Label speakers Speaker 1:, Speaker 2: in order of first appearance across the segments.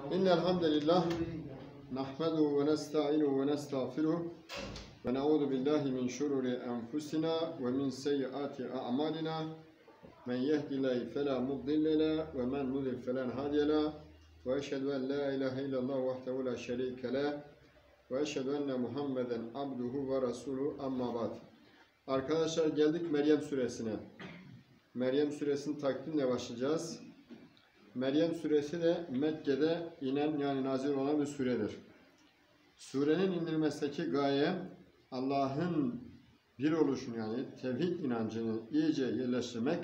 Speaker 1: إن الحمد لله نحمده ونستعينه ونستغفره ونعوذ بالله من شرور أنفسنا ومن سيئات أعمالنا من يهد الله فلا مضل له ومن يضلل فلا هادي له وأشهد أن لا إله إلا الله وحده لا شريك له وأشهد أن محمدا عبده ورسوله أما بعد. Arkadaşlar geldik Meryem suresine. Meryem suresinin takdimle başlayacağız. Meryem suresi de Mekke'de inen yani nazil olan bir suredir. Surenin indirilmesindeki gaye Allah'ın bir oluşunu yani tevhid inancını iyice yerleştirmek,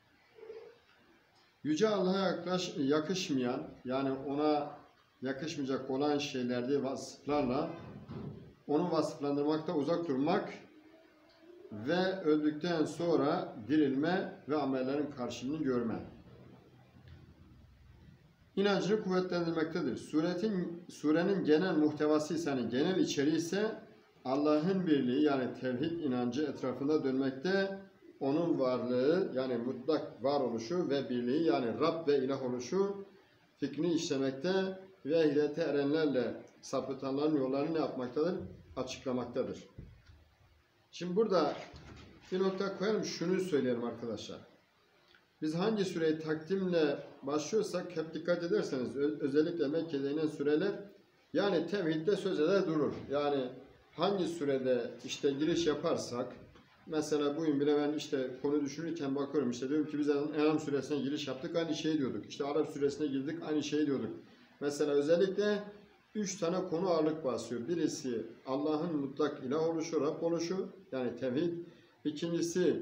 Speaker 1: Yüce Allah'a yakışmayan yani ona yakışmayacak olan şeylerde vasıflarla onu vasıflandırmakta uzak durmak ve öldükten sonra dirilme ve amellerin karşılığını görme. İnancını kuvvetlendirmektedir. Surenin genel muhtevası ise yani genel içeriği ise Allah'ın birliği yani tevhid inancı etrafında dönmekte, onun varlığı yani mutlak varoluşu ve birliği yani Rab ve ilah oluşu fikrini işlemekte ve hidayete erenlerle sapıtanların yollarını ne yapmaktadır? Açıklamaktadır. Şimdi burada bir nokta koyalım, şunu söyleyelim arkadaşlar. Biz hangi süreyi takdimle başlıyorsak hep dikkat ederseniz özellikle Mekke'de inen süreler yani tevhidde söz eder durur. Yani hangi sürede işte giriş yaparsak mesela bugün bile ben işte konu düşünürken bakıyorum işte diyorum ki biz En'am suresine giriş yaptık aynı şey diyorduk. İşte Arap suresine girdik aynı şey diyorduk. Mesela özellikle 3 tane konu ağırlık basıyor. Birisi Allah'ın mutlak ilah oluşu, Rab oluşu yani tevhid. İkincisi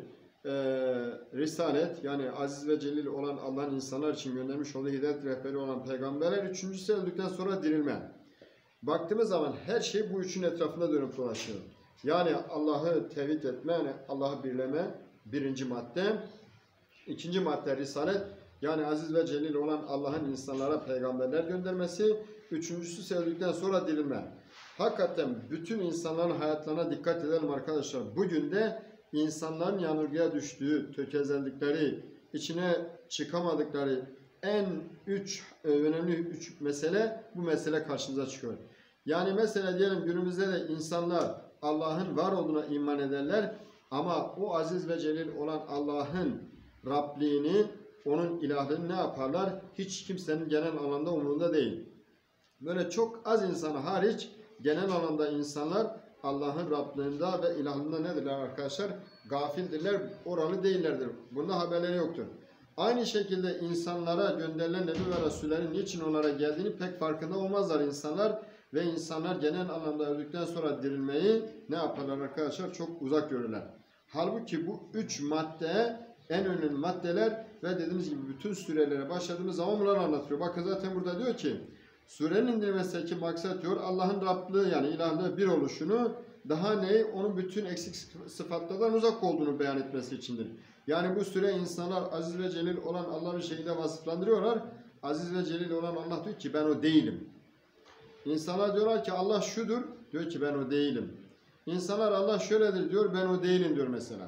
Speaker 1: Risalet yani aziz ve celil olan Allah'ın insanlar için göndermiş olduğu hidayet rehberi olan peygamberler. Üçüncüsü öldükten sonra dirilme. Baktığımız zaman her şey bu üçün etrafında dönüp dolaşıyor. Yani Allah'ı tevhid etme, yani Allah'ı birleme birinci madde. İkinci madde Risalet yani aziz ve celil olan Allah'ın insanlara peygamberler göndermesi. Üçüncüsü öldükten sonra dirilme. Hakikaten bütün insanların hayatlarına dikkat edelim arkadaşlar. Bugün de insanların yanılgıya düştüğü, tökezlendikleri, içine çıkamadıkları en önemli üç mesele bu mesele karşımıza çıkıyor. Yani mesela diyelim günümüzde de insanlar Allah'ın var olduğuna iman ederler ama o aziz ve celil olan Allah'ın Rabliğini, onun ilahlığını ne yaparlar? Hiç kimsenin genel anlamda umurunda değil. Böyle çok az insanı hariç genel anlamda insanlar Allah'ın Rablığında ve ilahlığında nedirler arkadaşlar? Gafildirler, oralı değillerdir. Bunda haberleri yoktur. Aynı şekilde insanlara gönderilen Nebi ve Resullerin niçin onlara geldiğini pek farkında olmazlar insanlar. Ve insanlar genel anlamda öldükten sonra dirilmeyi ne yaparlar arkadaşlar? Çok uzak görürler. Halbuki bu 3 madde en önemli maddeler ve dediğimiz gibi bütün surelere başladığımız zaman bunları anlatıyor. Bakın zaten burada diyor ki surenin indirilmesindeki maksat diyor Allah'ın Rablığı yani ilahlığı bir oluşunu daha ne? Onun bütün eksik sıfatlardan uzak olduğunu beyan etmesi içindir. Yani bu sure insanlar aziz ve celil olan Allah'ın şeyiyle vasıflandırıyorlar. Aziz ve celil olan Allah diyor ki ben o değilim. İnsanlar diyorlar ki Allah şudur, diyor ki ben o değilim. İnsanlar Allah şöyledir diyor, ben o değilim diyor mesela.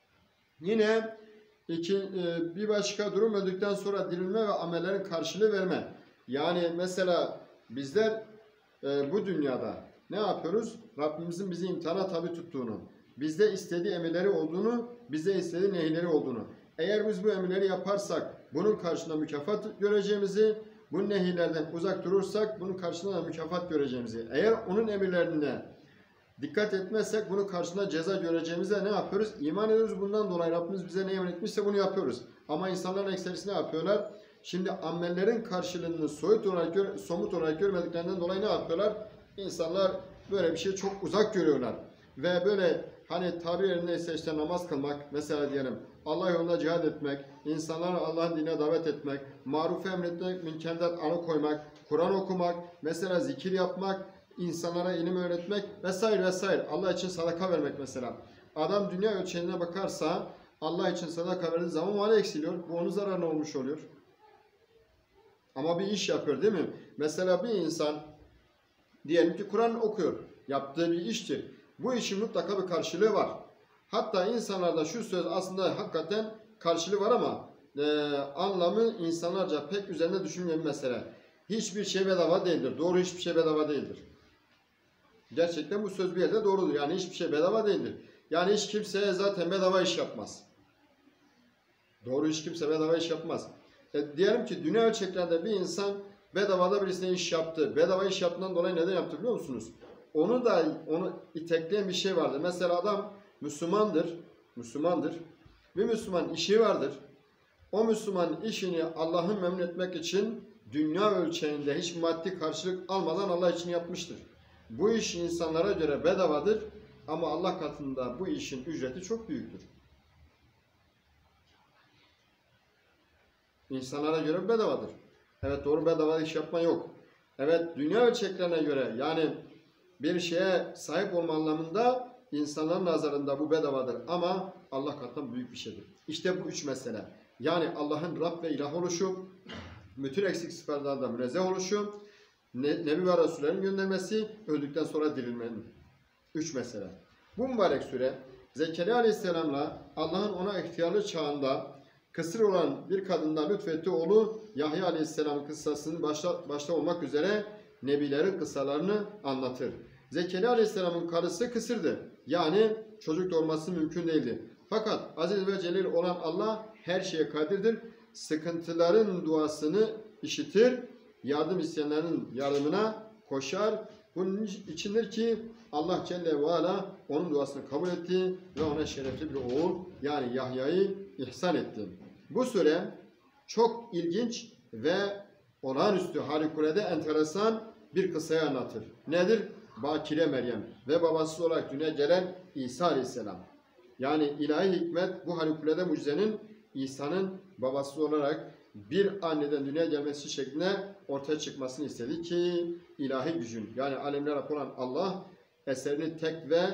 Speaker 1: Yine bir başka durum öldükten sonra dirilme ve amellerin karşılığı verme. Yani mesela bizler bu dünyada ne yapıyoruz? Rabbimizin bizi imtihana tabi tuttuğunu, bizde istediği emirleri olduğunu, bize istediği nehirleri olduğunu. Eğer biz bu emirleri yaparsak bunun karşılığında mükafat göreceğimizi, bu nehirlerden uzak durursak bunun karşılığında mükafat göreceğimizi. Eğer onun emirlerine dikkat etmezsek bunun karşılığında ceza göreceğimize ne yapıyoruz? İman ediyoruz. Bundan dolayı Rabbimiz bize ne emretmişse bunu yapıyoruz. Ama insanların ekserisi ne yapıyorlar? Şimdi amellerin karşılığını somut olarak görmediklerinden dolayı ne yapıyorlar? İnsanlar böyle bir şey çok uzak görüyorlar. Ve böyle hani tabir yerindeyse işte namaz kılmak mesela diyelim Allah yolunda cihad etmek, insanları Allah'ın dinine davet etmek, marufu emretmek, münkerden alıkoymak, Kur'an okumak, mesela zikir yapmak, insanlara ilim öğretmek vesaire vesaire. Allah için sadaka vermek mesela. Adam dünya ölçeğine bakarsa Allah için sadaka verdiği zaman mali eksiliyor. Bu onun zararına olmuş oluyor. Ama bir iş yapıyor değil mi? Mesela bir insan diyelim ki Kur'an okuyor. Yaptığı bir iştir. Bu işin mutlaka bir karşılığı var. Hatta insanlarda şu söz aslında hakikaten karşılığı var ama anlamı insanlarca pek üzerinde düşünmeyen mesele. Hiçbir şey bedava değildir. Doğru, hiçbir şey bedava değildir. Gerçekten bu söz bir yerde doğrudur. Yani hiçbir şey bedava değildir. Yani hiç kimse zaten bedava iş yapmaz. Doğru, hiç kimse bedava iş yapmaz. Diyelim ki dünya ölçeklerinde bir insan bedavada birisine iş yaptı. Bedava iş yaptığından dolayı neden yaptı biliyor musunuz? Onu itekleyen bir şey vardır. Mesela adam Müslümandır. Bir Müslüman işi vardır. O Müslüman işini Allah'ı memnun etmek için dünya ölçeğinde hiç maddi karşılık almadan Allah için yapmıştır. Bu iş insanlara göre bedavadır ama Allah katında bu işin ücreti çok büyüktür. İnsanlara göre bedavadır. Evet, doğru, bedava iş yapma yok. Evet, dünya ölçeklerine göre yani bir şeye sahip olma anlamında insanların nazarında bu bedavadır ama Allah katında büyük bir şeydir. İşte bu üç mesele. Yani Allah'ın Rab ve ilah oluşu, bütün eksik sıfatlardan münezzeh oluşu, Nebi ve Resullerin göndermesi, öldükten sonra dirilmenin. Üç mesele. Bu mübarek sure Zekeriya Aleyhisselam'la Allah'ın ona ihtiyarlı çağında kısır olan bir kadından lütfettiği oğlu Yahya Aleyhisselam'ın kıssasının başta olmak üzere nebilerin kıssalarını anlatır. Zekeriya Aleyhisselam'ın karısı kısırdı. Yani çocuk doğurması mümkün değildi. Fakat aziz ve celil olan Allah her şeye kadirdir. Sıkıntıların duasını işitir. Yardım isteyenlerin yardımına koşar. Bunun içindir ki Allah Celle ve Ala onun duasını kabul etti ve ona şerefli bir oğul yani Yahya'yı ihsan etti. Bu sure çok ilginç ve olağanüstü, harikulade, enteresan bir kıssayı anlatır. Nedir? Bakire Meryem ve babasız olarak dünyaya gelen İsa Aleyhisselam. Yani ilahi hikmet bu harikulade mucizenin İsa'nın babasız olarak bir anneden dünyaya gelmesi şeklinde ortaya çıkmasını istedi ki ilahi gücün yani alemler Rabbi olan Allah eserini tek ve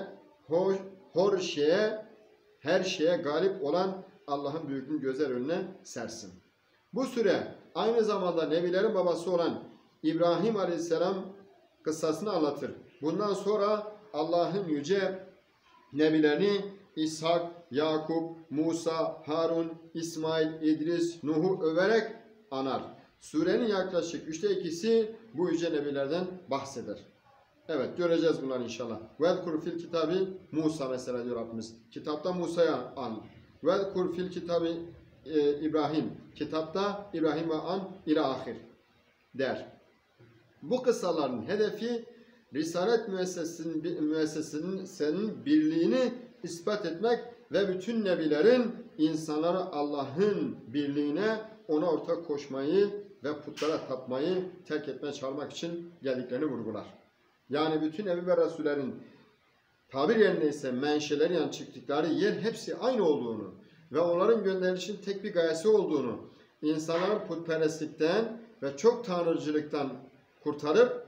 Speaker 1: her şeye galip olan Allah'ın büyüklüğünü gözler önüne sersin. Bu sure aynı zamanda nebilerin babası olan İbrahim Aleyhisselam kıssasını anlatır. Bundan sonra Allah'ın yüce nebilerini İshak, Yakup, Musa, Harun, İsmail, İdris, Nuh'u överek anar. Surenin yaklaşık 2/3 bu yüce nebilerden bahseder. Evet, göreceğiz bunları inşallah. Velkur fil kitabı Musa mesela diyor Rabbimiz. Kitapta Musa'ya an. Velkur fil kitabı İbrahim. Kitapta İbrahim'e an ila ahir der. Bu kıssaların hedefi Risalet müessesesinin birliğini ispat etmek ve bütün nebilerin insanları Allah'ın birliğine, ona ortak koşmayı ve putlara tapmayı terk etmeye çağırmak için geldiklerini vurgular. Yani bütün nebi ve rasullerin tabir yerine ise menşeleri yani çıktıkları yer hepsi aynı olduğunu ve onların gönderilişin tek bir gayesi olduğunu, insanların putperestlikten ve çok tanrıcılıktan kurtarıp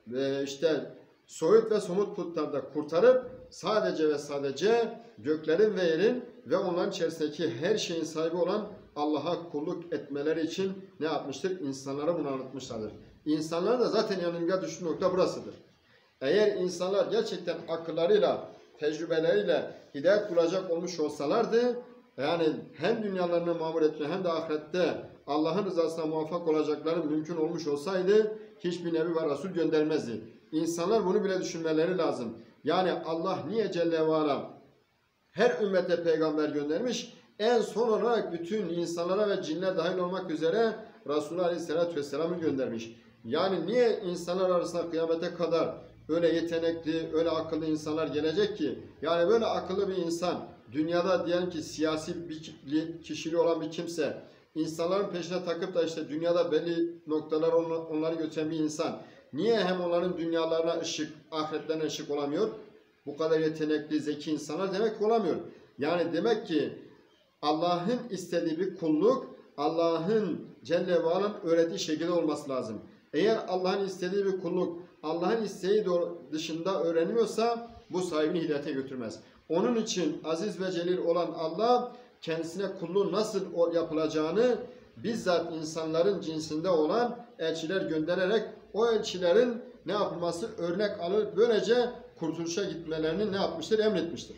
Speaker 1: soyut ve somut putlarda kurtarıp sadece ve sadece göklerin ve yerin ve onların içerisindeki her şeyin sahibi olan Allah'a kulluk etmeleri için ne yapmıştır? İnsanlara bunu anlatmışlardır. İnsanların da zaten yanılgıya düştüğü nokta burasıdır. Eğer insanlar gerçekten akıllarıyla, tecrübeleriyle hidayet bulacak olmuş olsalardı, yani hem dünyalarını mamur etme hem de ahirette Allah'ın rızasına muvaffak olacakları mümkün olmuş olsaydı hiçbir nebi ve rasul göndermezdi. İnsanlar bunu bile düşünmeleri lazım. Yani Allah niye Celle ve Ala her ümmete peygamber göndermiş? En son olarak bütün insanlara ve cinler dahil olmak üzere Resulullah Aleyhisselatü Vesselam'ı göndermiş. Yani niye insanlar arasında kıyamete kadar öyle yetenekli, öyle akıllı insanlar gelecek ki? Yani böyle akıllı bir insan, dünyada diyelim ki siyasi bir kişiliği olan bir kimse, insanların peşine takıp da işte dünyada belli noktalara onları götüren bir insan, niye hem onların dünyalarına ışık, ahiretlerine ışık olamıyor? Bu kadar yetenekli, zeki insanlar demek olamıyor. Yani demek ki Allah'ın istediği bir kulluk, Allah'ın Celle ve Ala'nın öğrettiği şekilde olması lazım. Eğer Allah'ın istediği bir kulluk, Allah'ın isteği dışında öğrenmiyorsa bu sahibini hidayete götürmez. Onun için aziz ve celil olan Allah kendisine kulluğun nasıl yapılacağını bizzat insanların cinsinde olan elçiler göndererek o elçilerin ne yapılması örnek alır, böylece kurtuluşa gitmelerini ne yapmıştır? Emretmiştir.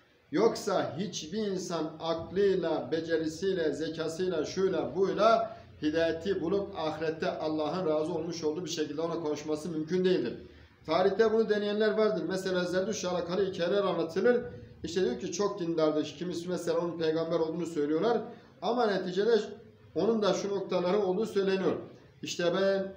Speaker 1: Yoksa hiçbir insan aklıyla, becerisiyle, zekasıyla, şuyla, buyla hidayeti bulup ahirette Allah'ın razı olmuş olduğu bir şekilde ona konuşması mümkün değildir. Tarihte bunu deneyenler vardır. Mesela Zerdüşt'la alakalı hikayeler anlatılır. İşte diyor ki çok dindardır. Kimisi mesela onun peygamber olduğunu söylüyorlar. Ama neticede onun da şu noktaları olduğu söyleniyor. İşte ben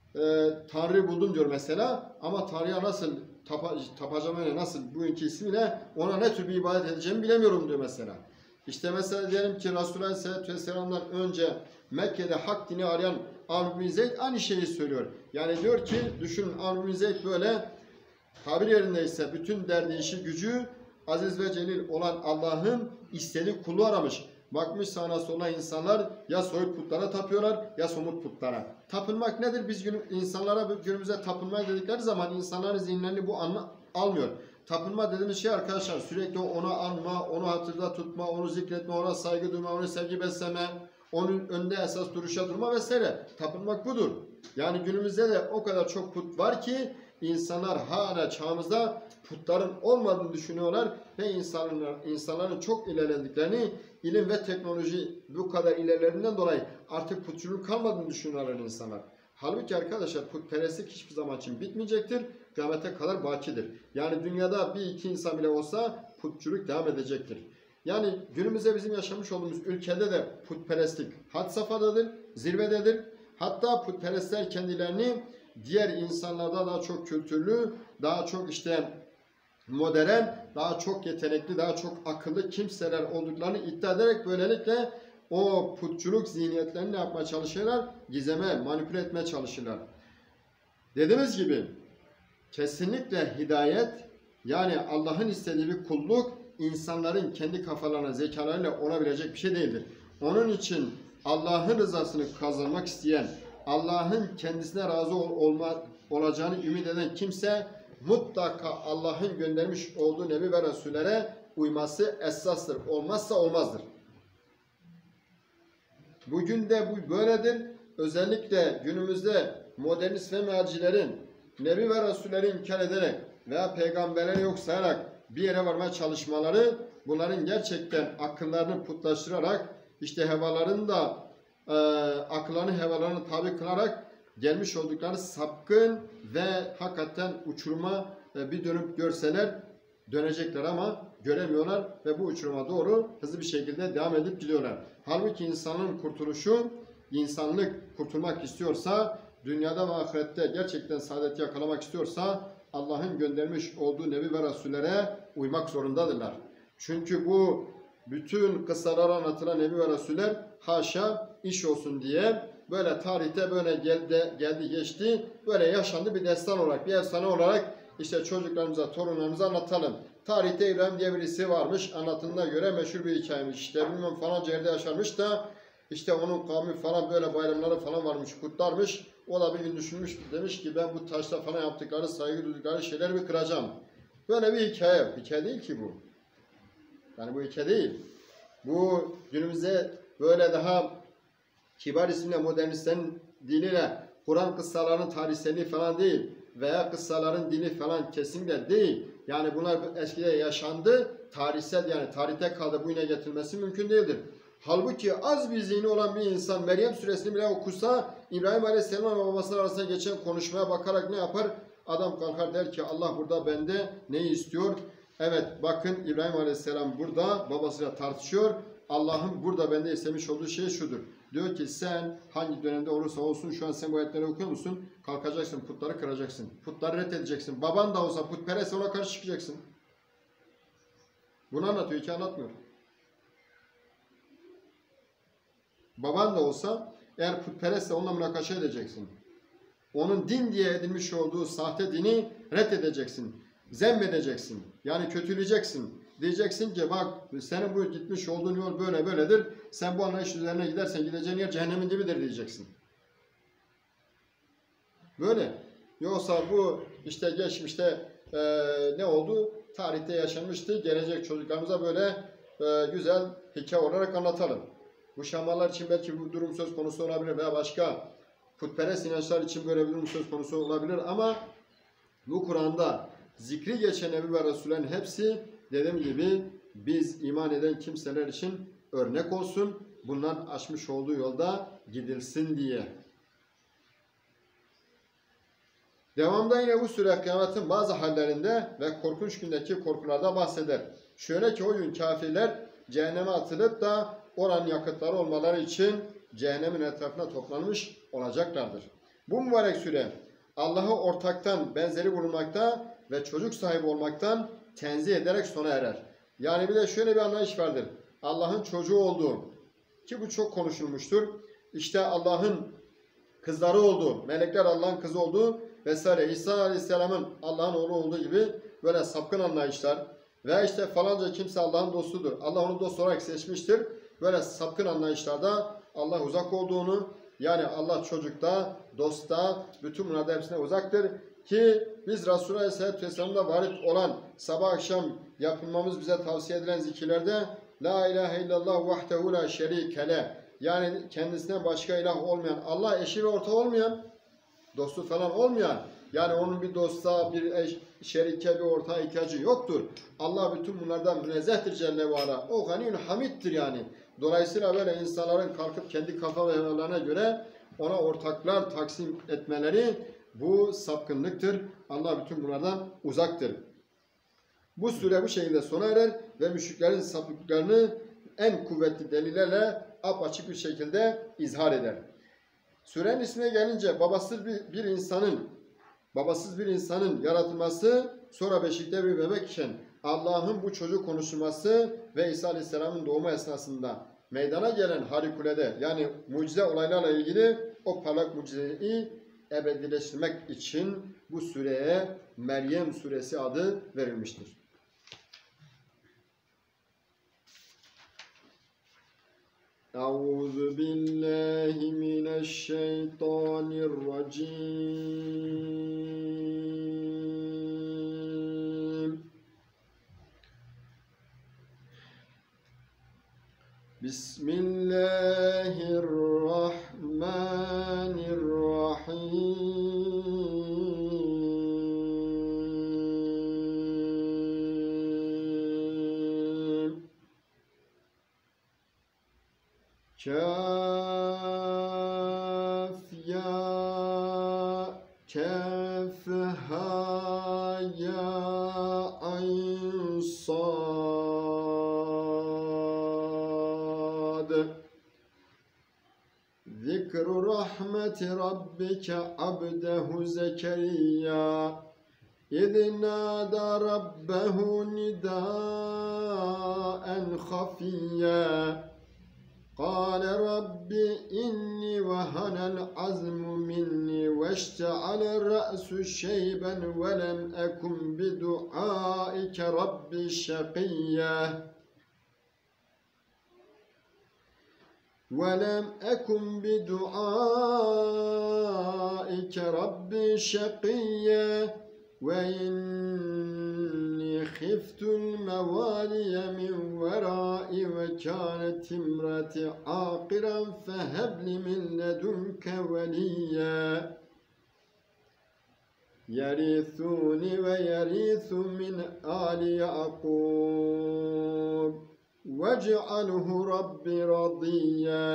Speaker 1: Tanrı buldum diyor mesela. Ama Tanrı'ya nasıl tapacağım, nasıl bugünkü ismiyle ona ne tür bir ibadet edeceğimi bilemiyorum diyor mesela. İşte mesela diyelim ki Resulullah Aleyhisselatü Vesselam'dan önce Mekke'de hak dini arayan Amr bin Zeyd aynı şeyi söylüyor. Yani diyor ki düşünün, Amr bin Zeyd böyle tabir yerindeyse bütün derdi, işi, gücü aziz ve celil olan Allah'ın istediği kulu aramış. Bakmış sağına soluna insanlar ya soyut putlara tapıyorlar ya somut putlara. Tapınmak nedir? Biz insanlara günümüzde tapınmaya dedikleri zaman insanların zihinlerini bu almıyor. Tapınma dediğimiz şey arkadaşlar sürekli ona anma, onu hatırda tutma, onu zikretme, ona saygı duyma, onu sevgi besleme, onun önünde esas duruşa durma vesaire. Tapınmak budur. Yani günümüzde de o kadar çok put var ki insanlar hala çağımızda putların olmadığını düşünüyorlar ve insanların çok ilerlediklerini, ilim ve teknoloji bu kadar ilerlerinden dolayı artık putçuluk kalmadığını düşünüyorlar insanlar. Halbuki arkadaşlar putperestlik hiçbir zaman için bitmeyecektir. Kıyamete kadar bakidir. Yani dünyada bir iki insan bile olsa putçuluk devam edecektir. Yani günümüzde bizim yaşamış olduğumuz ülkede de putperestlik had safhadadır, zirvededir. Hatta putperestler kendilerini diğer insanlardan daha çok kültürlü, daha çok işte modern, daha çok yetenekli, daha çok akıllı kimseler olduklarını iddia ederek böylelikle o putçuluk zihniyetlerini ne yapmaya çalışırlar? Gizeme, manipüle etmeye çalışırlar. Dediğimiz gibi kesinlikle hidayet, yani Allah'ın istediği bir kulluk insanların kendi kafalarına, zekalarıyla olabilecek bir şey değildir. Onun için Allah'ın rızasını kazanmak isteyen, Allah'ın kendisine razı olacağını ümit eden kimse mutlaka Allah'ın göndermiş olduğu Nebi ve Resullere uyması esastır. Olmazsa olmazdır. Bugün de bu böyledir. Özellikle günümüzde modernist ve mealcilerin Nebi ve Resulleri inkar ederek veya peygamberleri yok sayarak bir yere varmaya çalışmaları, bunların gerçekten akıllarını putlaştırarak işte hevalarını da akıllarını hevalarını tabi kılarak gelmiş oldukları sapkın ve hakikaten uçuruma bir dönüp görseler dönecekler ama göremiyorlar ve bu uçuruma doğru hızlı bir şekilde devam edip gidiyorlar. Halbuki insanın kurtuluşu, insanlık kurtulmak istiyorsa, dünyada ve ahirette gerçekten saadeti yakalamak istiyorsa Allah'ın göndermiş olduğu Nebi ve Resullere uymak zorundadırlar. Çünkü bu bütün kıssalara anlatılan Nebi ve Resuller haşa iş olsun diye böyle tarihte böyle geldi geçti, böyle yaşandı bir destan olarak, bir efsane olarak işte çocuklarımıza, torunlarımıza anlatalım. Tarihte İbrahim diye birisi varmış, anlatımına göre meşhur bir hikayemiş. İşte bilmem falanca yerde yaşarmış da işte onun kavmi falan böyle bayramları falan varmış, kutlarmış. O da bir gün düşünmüş, demiş ki ben bu taşla falan yaptıkları, saygı duydukları şeyleri bir kıracağım. Böyle bir hikaye. Hikaye değil ki bu. Yani bu hikaye değil. Bu günümüzde böyle daha kibar isimle modernistlerin diliyle Kur'an kıssalarının tarihselliği falan değil veya kıssaların dili falan kesinlikle değil. Yani bunlar eskide yaşandı, tarihsel, yani tarihte kaldı, bu yine getirilmesi mümkün değildir. Halbuki az bir zihni olan bir insan Meryem suresini bile okusa, İbrahim Aleyhisselam ve babasının arasında geçen konuşmaya bakarak ne yapar? Adam kalkar der ki Allah burada bende neyi istiyor? Evet bakın İbrahim Aleyhisselam burada babasıyla tartışıyor. Allah'ın burada bende istemiş olduğu şey şudur. Diyor ki sen hangi dönemde olursa olsun şu an sen bu ayetleri okuyor musun? Kalkacaksın, putları kıracaksın. Putları reddedeceksin. Baban da olsa putperest, ona karşı çıkacaksın. Bunu anlatıyor, hiç anlatmıyor. Baban da olsa eğer putperestse onunla münakaşa edeceksin. Onun din diye edilmiş olduğu sahte dini reddedeceksin. Zemmedeceksin. Yani kötüleyeceksin. Diyeceksin ki bak senin bu gitmiş olduğun yol böyle böyledir. Sen bu anlayış üzerine gidersen gideceğin yer cehennemin dibidir diyeceksin. Böyle. Yoksa bu işte geçmişte ne oldu? Tarihte yaşanmıştı. Gelecek çocuklarımıza böyle güzel hikaye olarak anlatalım. Bu şamanlar için belki bu durum söz konusu olabilir veya başka putperest inançlar için böyle bir durum söz konusu olabilir ama bu Kur'an'da zikri geçen Nebi ve Resullerin hepsi dediğim gibi biz iman eden kimseler için örnek olsun. bunların açmış olduğu yolda gidilsin diye. Devamda yine bu sure kıyametin bazı hallerinde ve korkunç gündeki korkularda bahseder. Şöyle ki o gün kafirler cehenneme atılıp da oranın yakıtları olmaları için cehennemin etrafına toplanmış olacaklardır. Bu mübarek sure Allah'ı ortaktan, benzeri bulunmakta ve çocuk sahibi olmaktan tenzih ederek sona erer. Yani bir de şöyle bir anlayış vardır. Allah'ın çocuğu olduğu, ki bu çok konuşulmuştur. İşte Allah'ın kızları olduğu, melekler Allah'ın kızı olduğu vesaire, İsa Aleyhisselam'ın Allah'ın oğlu olduğu gibi böyle sapkın anlayışlar ve işte falanca kimse Allah'ın dostudur, Allah onu dost olarak seçmiştir. Böyle sapkın anlayışlarda Allah uzak olduğunu, yani Allah çocukta, dostta, bütün bunlarda hepsine uzaktır. Ki biz Resulullah Aleyhisselatü Vesselam'da varit olan sabah akşam yapılmamız bize tavsiye edilen zikirlerde La ilahe illallah vahdehu la şerike, yani kendisine başka ilah olmayan, Allah eşi ve ortağı olmayan, dostu falan olmayan, yani onun bir dosta, bir şerike, bir ortağa ihtiyacı yoktur. Allah bütün bunlardan münezzehtir Celle ve Ala. O ganiyun hamiddir yani. Dolayısıyla böyle insanların kalkıp kendi kafa ve hevalarına göre ona ortaklar taksim etmeleri bu sapkınlıktır. Allah bütün bunlardan uzaktır. Bu sure bu şekilde sona erer ve müşriklerin sapıklıklarını en kuvvetli delillerle apaçık bir şekilde izhar eder. Surenin ismine gelince babasız bir insanın yaratılması, sonra beşikte bir bebek iken Allah'ın bu çocuk konuşulması ve İsa Aleyhisselam'ın doğumu esnasında meydana gelen harikulade, yani mucize olaylarla ilgili o parlak mucizeyi ebedileştirmek için bu sureye Meryem suresi adı verilmiştir. Euzu billahi mineşşeytanirracim. Bismillahirrahmanirrahim. Kaf ya kaf ha ya ayn sad. Zikru rahmeti rabbike abdehu Zekeriya إذ نادى ربه نداء خفيا قال رب إني وهن العظم مني واشتعل الرأس شيبا ولم أكن بدعائك رب شقيا ولم أكن بدعائك رب شقيا وإني خفت الموالي من ورائي وكانت امرأتي عاقرا فهب لي من لدنك وليا يرثني ويرث من آل يعقوب واجعله رب رضيا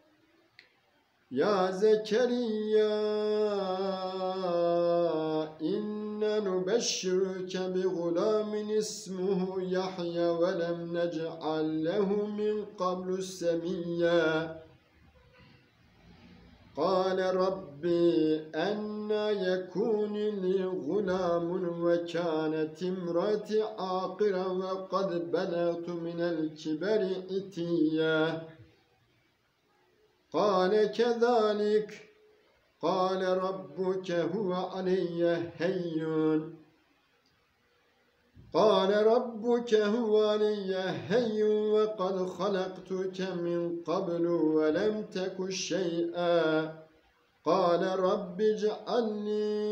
Speaker 1: يا زكريا إنا نبشرك بغلام اسمه يحيى ولم نجعل له من قبل سميا قال ربي أنى يكون لي غلام وكانت امرأتي عاقرا وقد بلغت من الكبر عتيا قال كذلك قال ربك هو علي هين قال ربك هو علي هين وقد خلقتك من قبل ولم تك شيئا قال رب اجعل لي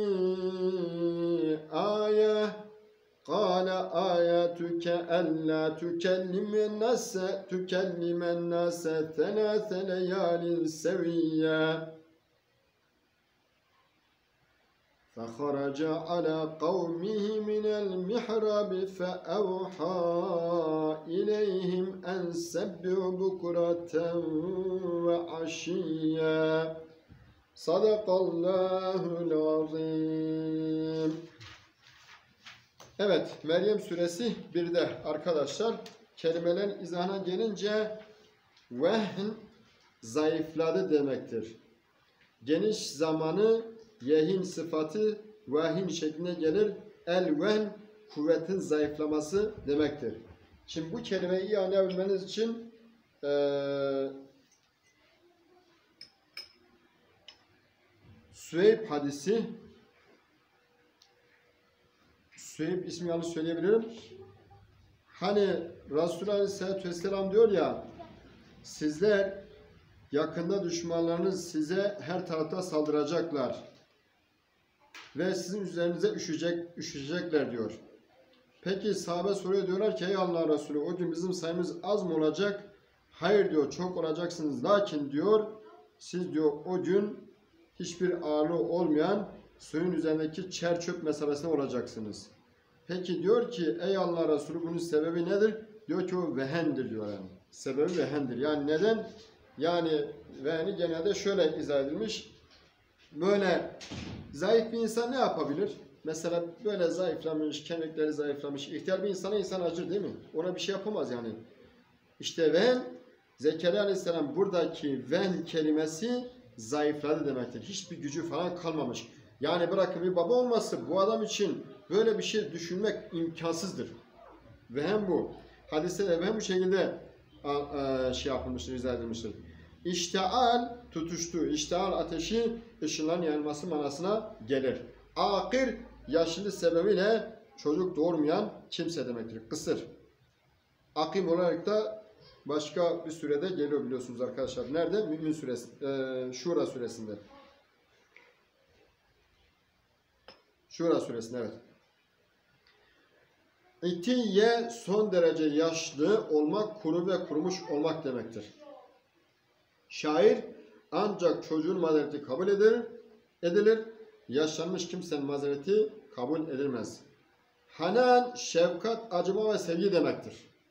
Speaker 1: آية قال آياتك ألا تكلم الناس 3 ليال سويا فخرج على قومه من المحراب فأوحى إليهم أن سبحوا بكرة وعشيا صدق الله العظيم. Evet, Meryem suresi 1'de arkadaşlar kelimelerin izahına gelince vehn zayıfladı demektir. Geniş zamanı yehin sıfatı vehn şeklinde gelir. El vehn kuvvetin zayıflaması demektir. Şimdi bu kelimeyi iyi anlayabilmeniz için Süheyb hadisi, Süheyb ismi yanlış söyleyebilirim. Hani Resulullah Aleyhisselatü Vesselam diyor ya, sizler yakında düşmanlarınız size her tarafta saldıracaklar ve sizin üzerinize üşüyecekler diyor. Peki sahabe soruyor, diyorlar ki ey Allah Resulü o gün bizim sayımız az mı olacak? Hayır diyor, çok olacaksınız. Lakin diyor siz diyor o gün hiçbir ağırlığı olmayan suyun üzerindeki çer çöp mesabesine olacaksınız. Peki diyor ki ey Allah Resulü bunun sebebi nedir? Diyor ki o vehendir diyor yani. Sebebi vehendir. Yani neden? Yani vehni genelde şöyle izah edilmiş. Böyle zayıf bir insan ne yapabilir? Mesela böyle zayıflamış, kemikleri zayıflamış, ihtiyar bir insan acır değil mi? Ona bir şey yapamaz yani. İşte vehn, Zekeriya Aleyhisselam buradaki vehn kelimesi zayıfladı demektir. Hiçbir gücü falan kalmamış. Yani bırakın bir baba olması bu adam için böyle bir şey düşünmek imkansızdır. Vehn bu. Hadiste de vehn bu şekilde şey yapılmıştır, izah edilmiştir. İşteal tutuştu. İşteal ateşi ışınların yanması manasına gelir. Akir yaşlı sebebiyle çocuk doğurmayan kimse demektir. Kısır. Akim olarak da başka bir surede geliyor biliyorsunuz arkadaşlar. Nerede? Mümin suresi, Şura suresinde. Şura suresinde evet. İtiye son derece yaşlı olmak, kuru ve kurumuş olmak demektir. Şair ancak çocuğun mazereti kabul edilir. Yaşlanmış kimsenin mazereti kabul edilmez. Hanan, şefkat, acıma ve sevgi demektir.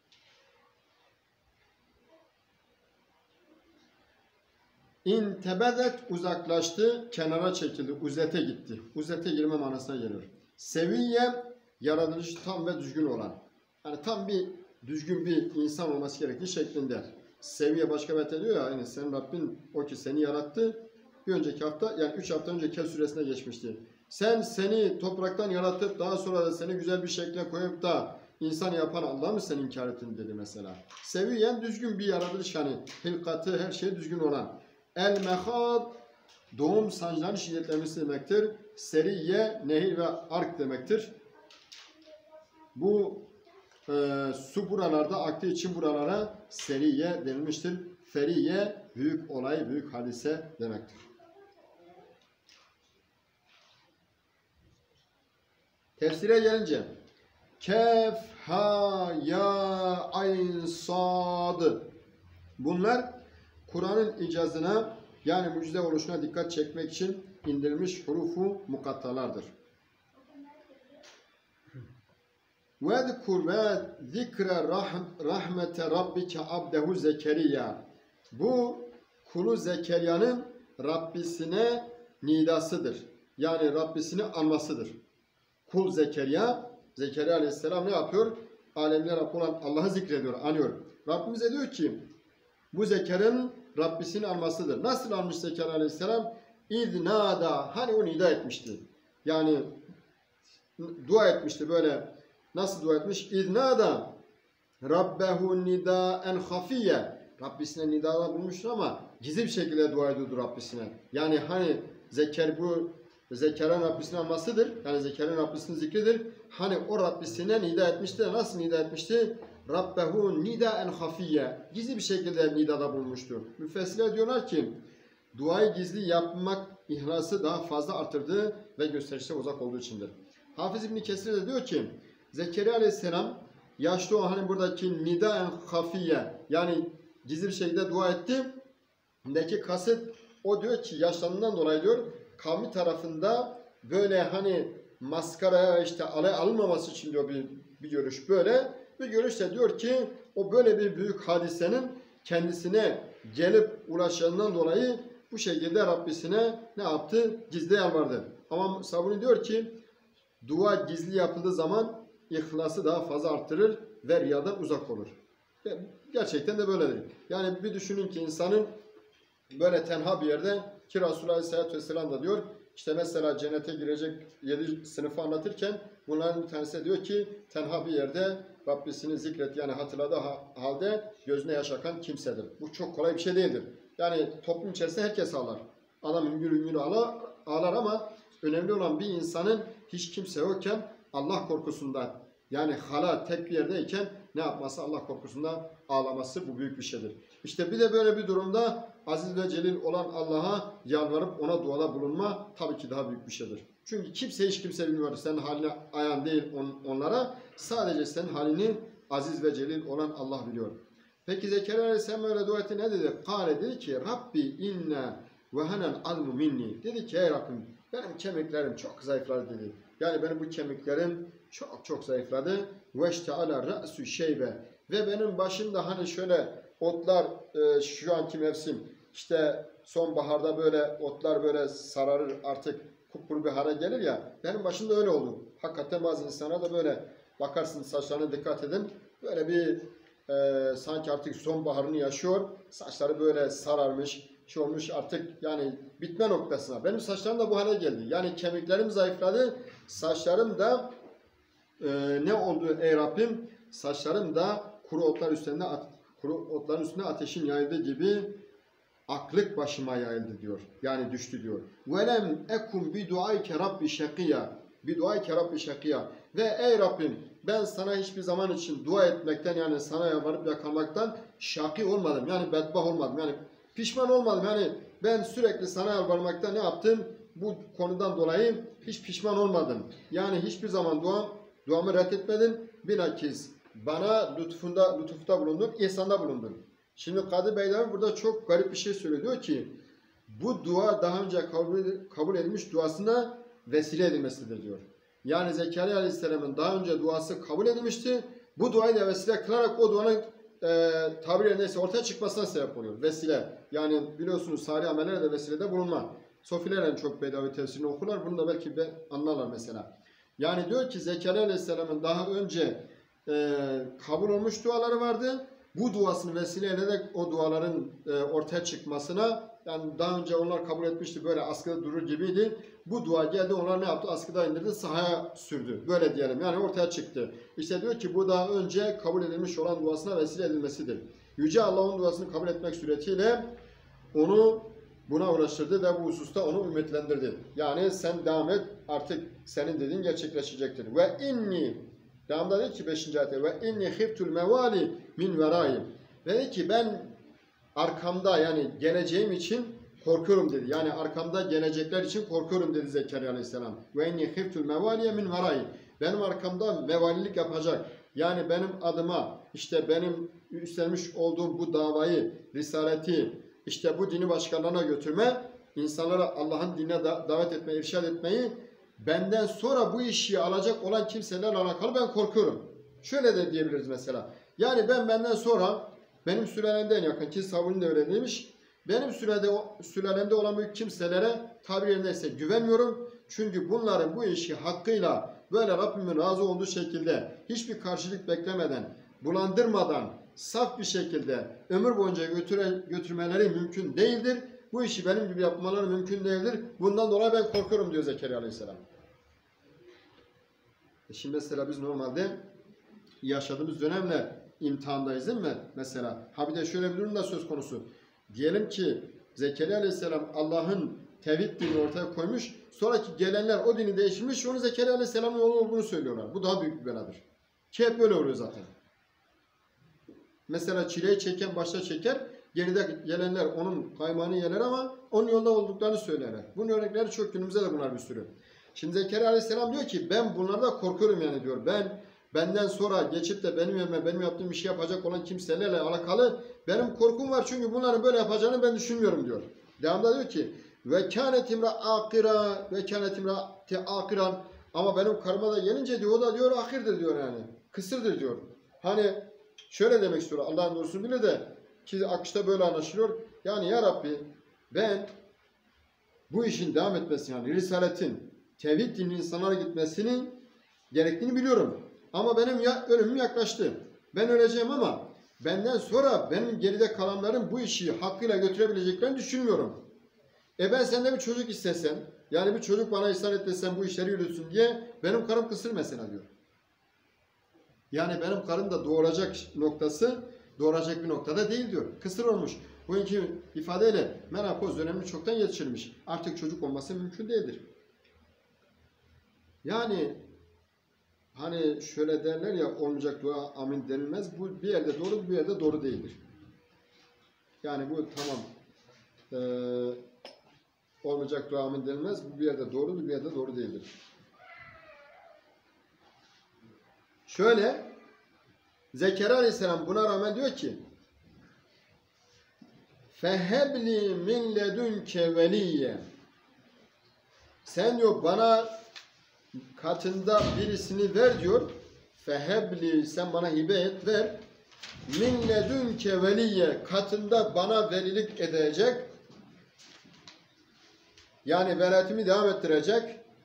Speaker 1: İntebedet uzaklaştı, kenara çekildi, uzete gitti. Uzete girme manasına geliyor. Seviye, yaratılışı tam ve düzgün olan. Yani tam bir düzgün bir insan olması gerektiği şeklinde. Seviye başka bir diyor ya, yani senin Rabbin o ki seni yarattı. Bir önceki hafta, yani 3 hafta önce Kehf suresine geçmişti. Sen seni topraktan yaratıp daha sonra da seni güzel bir şekle koyup da insan yapan Allah mı sen inkar ettin dedi mesela. Seviyen düzgün bir yaratılış, yani hilkatı her şey düzgün olan. El-mehad doğum sancıların şiddetlenmesi demektir. Seriye nehir ve ark demektir. Bu su buralarda aktığı için buralara seriye denilmiştir. Feriye büyük olay, büyük hadise demektir. Tefsire gelince Kef, Ha, Ya, Ayn, Sad. Bunlar Kur'an'ın icazına yani mucize oluşuna dikkat çekmek için indirilmiş hurufu mukattalardır. وَذْكُرْ وَذِكْرَ رَحْمَةَ رَبِّكَ عَبْدَهُ Zekeriya. Bu kulu Zekeriya'nın Rabbisine nidasıdır. Yani Rabbisini anmasıdır. Kul Zekeriya, Zekeriya Aleyhisselam ne yapıyor? Alemler Rabbi olan Allah'ı zikrediyor, anıyor. Rabbimize diyor ki bu Zekeriya'nın Rabbisini anmasıdır. Nasıl anmış Zekeriya Aleyhisselam? İznada, hani o nida etmişti. Yani dua etmişti böyle. Nasıl dua etmiş? İznada Rabbehu nidaen hafiye. Rabbisine nidada bulmuştur ama gizli bir şekilde dua ediyordu Rabbisine. Yani hani Zekeriya'nın Rabbisini anmasıdır. Yani Zekeriya'nın Rabbisinin zikridir. Hani o Rabbisine nida etmişti. Nasıl nida etmişti? Rabbehu nidaen hafiye. Gizli bir şekilde nidada bulmuştu. Müfessirler diyorlar ki duayı gizli yapmak ihlası daha fazla artırdığı ve gösterişte uzak olduğu içindir. Hafız İbn Kesir de diyor ki Zekeriya Aleyhisselam yaşlı o hani buradaki nidaen hafiye yani gizli bir şekilde dua etti. Bundaki kasıt o diyor ki yaşlandığından dolayı diyor kavmi tarafında böyle hani maskaraya işte alay alınmaması için diyor bir görüş böyle. Bir görüş de diyor ki o böyle bir büyük hadisenin kendisine gelip ulaşandan dolayı bu şekilde Rabbisine ne yaptı? Gizli yalvardı. Ama Sabuni diyor ki dua gizli yapıldığı zaman ihlası daha fazla arttırır ve riyadan uzak olur. Ve gerçekten de böyledir. Yani bir düşünün ki insanın böyle tenha bir yerde ki Resulullah Aleyhisselatü Vesselam da diyor işte mesela cennete girecek 7 sınıfı anlatırken bunların bir tanesi diyor ki tenha bir yerde Rabbisini zikret yani hatırladığı halde gözüne yaş akan kimsedir. Bu çok kolay bir şey değildir. Yani toplum içerisinde herkes ağlar. Adam hüngür hüngür ağlar ama önemli olan bir insanın hiç kimse yokken Allah korkusunda yani hala tek bir yerdeyken ne yapması? Allah korkusunda ağlaması bu büyük bir şeydir. İşte bir de böyle bir durumda aziz ve celil olan Allah'a yalvarıp ona duada bulunma tabii ki daha büyük bir şeydir. Çünkü hiç kimse bilmiyor. Senin haline ayan değil onlara. Sadece senin halini aziz ve celil olan Allah biliyor. Peki Zekeriya Aleyhisselam öyle dua etti ne dedi? Kale dedi ki Rabbi inne ve henel almu minni. Dedi ki ey Rabbim benim kemiklerim çok zayıfladı dedi. Yani benim bu kemiklerim çok zayıfladı. Veşteala ra'su şeybe. Ve benim başımda hani şöyle otlar şu anki mevsim işte sonbaharda böyle otlar böyle sararır artık kupkuru bir hale gelir ya. Benim başımda öyle oldu. Hakikaten bazı insana da böyle bakarsın saçlarına dikkat edin. Böyle bir sanki artık sonbaharını yaşıyor. Saçları böyle sararmış, şey olmuş artık yani bitme noktasına. Benim saçlarım da bu hale geldi. Yani kemiklerim zayıfladı. Saçlarım da ne oldu ey Rabbim? Saçlarım da kuru otların üstünde ateşin yayıldığı gibi aklık başıma yayıldı diyor. Yani düştü diyor. Velem ekum bi duayke rabbi şakiya. Bi duayke rabbi şakiya. Ve ey Rabbim ben sana hiçbir zaman için dua etmekten yani sana yalvarıp yakalmaktan şaki olmadım. Yani bedbah olmadım. Yani pişman olmadım. Yani ben sürekli sana yalvarmaktan ne yaptım? Bu konudan dolayı hiç pişman olmadım. Yani hiçbir zaman duamı reddetmedin. Bilakis bana lütufta bulundun, ihsanda bulundun. Şimdi Kadı Beyler burada çok garip bir şey söylüyor. Diyor ki bu dua daha önce kabul edilmiş duasına vesile edilmesidir diyor. Yani Zekeriya Aleyhisselam'ın daha önce duası kabul edilmişti. Bu duayı da vesile kılarak o duanın tabiri neyse ortaya çıkmasına sebep oluyor. Vesile. Yani biliyorsunuz salih amellere de vesilede bulunma. Sofiler en çok Bedavi tefsirini okurlar. Bunu da belki anlarlar mesela. Yani diyor ki Zekeriya Aleyhisselam'ın daha önce kabul olmuş duaları vardı. Bu duasını vesile ederek o duaların ortaya çıkmasına yani daha önce onlar kabul etmişti böyle askıda durur gibiydi. Bu dua geldi onlar ne yaptı? Askıda indirdi sahaya sürdü. Böyle diyelim yani ortaya çıktı. İşte diyor ki bu daha önce kabul edilmiş olan duasına vesile edilmesidir. Yüce Allah'ın duasını kabul etmek suretiyle onu buna ulaştırdı ve bu hususta onu ümitlendirdi. Yani sen devam et artık senin dediğin gerçekleşecektir. Ve inni devamda dedi ki 5. ayette ve inni khiftul mevali min verayim. Dedi ki ben arkamda yani geleceğim için korkuyorum dedi. Yani arkamda gelecekler için korkuyorum dedi Zekeriya Aleyhisselam. Ve inni khiftul mevaliye min verayim. Benim arkamda mevalilik yapacak. Yani benim adıma işte benim üstlenmiş olduğum bu davayı, risaleti, işte bu dini başkalarına götürme, insanlara Allah'ın dinine davet etmeyi, irşad etmeyi benden sonra bu işi alacak olan kimselerle alakalı ben korkuyorum. Şöyle de diyebiliriz mesela. Yani benden sonra benim sülalemde en yakın ki Sabuni de öyle demiş. Benim sülalemde olan büyük kimselere tabir yerindeyse güvenmiyorum. Çünkü bunların bu işi hakkıyla böyle Rabbimin razı olduğu şekilde hiçbir karşılık beklemeden, bulandırmadan, saf bir şekilde ömür boyunca götürmeleri mümkün değildir. Bu işi benim gibi yapmaları mümkün değildir. Bundan dolayı ben korkuyorum diyor Zekeriya Aleyhisselam. Şimdi mesela biz normalde yaşadığımız dönemle imtihandayız değil mi? Mesela ha bir de şöyle bir durum da söz konusu. Diyelim ki Zekeriya Aleyhisselam Allah'ın tevhid dinini ortaya koymuş. Sonraki gelenler o dini değiştirmiş. Onu Zekeriya Aleyhisselam'ın yolu olduğunu söylüyorlar. Bu daha büyük bir beladır. Ki hep böyle oluyor zaten. Mesela çileyi çeken başta çeker. Geride gelenler onun kaymağını yerler ama onun yolda olduklarını söylerler. Bunun örnekleri çok günümüzde de bunlar bir sürü. Şimdi Zekeriya Aleyhisselam diyor ki ben bunlarda korkuyorum yani diyor. Benden sonra geçip de benim yerime benim yaptığım işi yapacak olan kimselerle alakalı benim korkum var. Çünkü bunların böyle yapacağını ben düşünmüyorum diyor. Devamda diyor ki Ve kânet imra'akira ve kânet imra'ati akiran. Ama benim karıma da gelince diyor, o da diyor ahirdir diyor yani. Kısırdır diyor. Hani şöyle demek istiyor, Allah'ın doğrusunu bilir de ki akışta böyle anlaşılıyor. Yani ya Rabbi, ben bu işin devam etmesini, yani Risaletin, tevhid dininin insanlara gitmesinin gerektiğini biliyorum. Ama benim ölümüm yaklaştı. Ben öleceğim ama benden sonra benim geride kalanların bu işi hakkıyla götürebileceklerini düşünmüyorum. Ben senden bir çocuk istesem, yani bir çocuk bana ihsan et desem bu işleri yürütsün diye benim karım kısır mesela diyor. Yani benim karım da doğuracak noktası, doğuracak bir noktada değil diyor. Kısır olmuş. Bugünkü ifadeyle menopoz dönemi çoktan yetişirmiş. Artık çocuk olması mümkün değildir. Yani hani şöyle derler ya, olmayacak dua amin denilmez. Bu bir yerde doğru, bir yerde doğru değildir. Yani bu tamam. Olmayacak dua amin denilmez. Bu bir yerde doğru, bir yerde doğru değildir. Şöyle Zekeriya Aleyhisselam buna rağmen diyor ki fehebli min ledunke veliyye, sen diyor bana katında birisini ver diyor. Fehebli, sen bana hibe et, ver. Min ledunke veliyye, katında bana velilik edecek. Yani velayetimi devam ettirecek.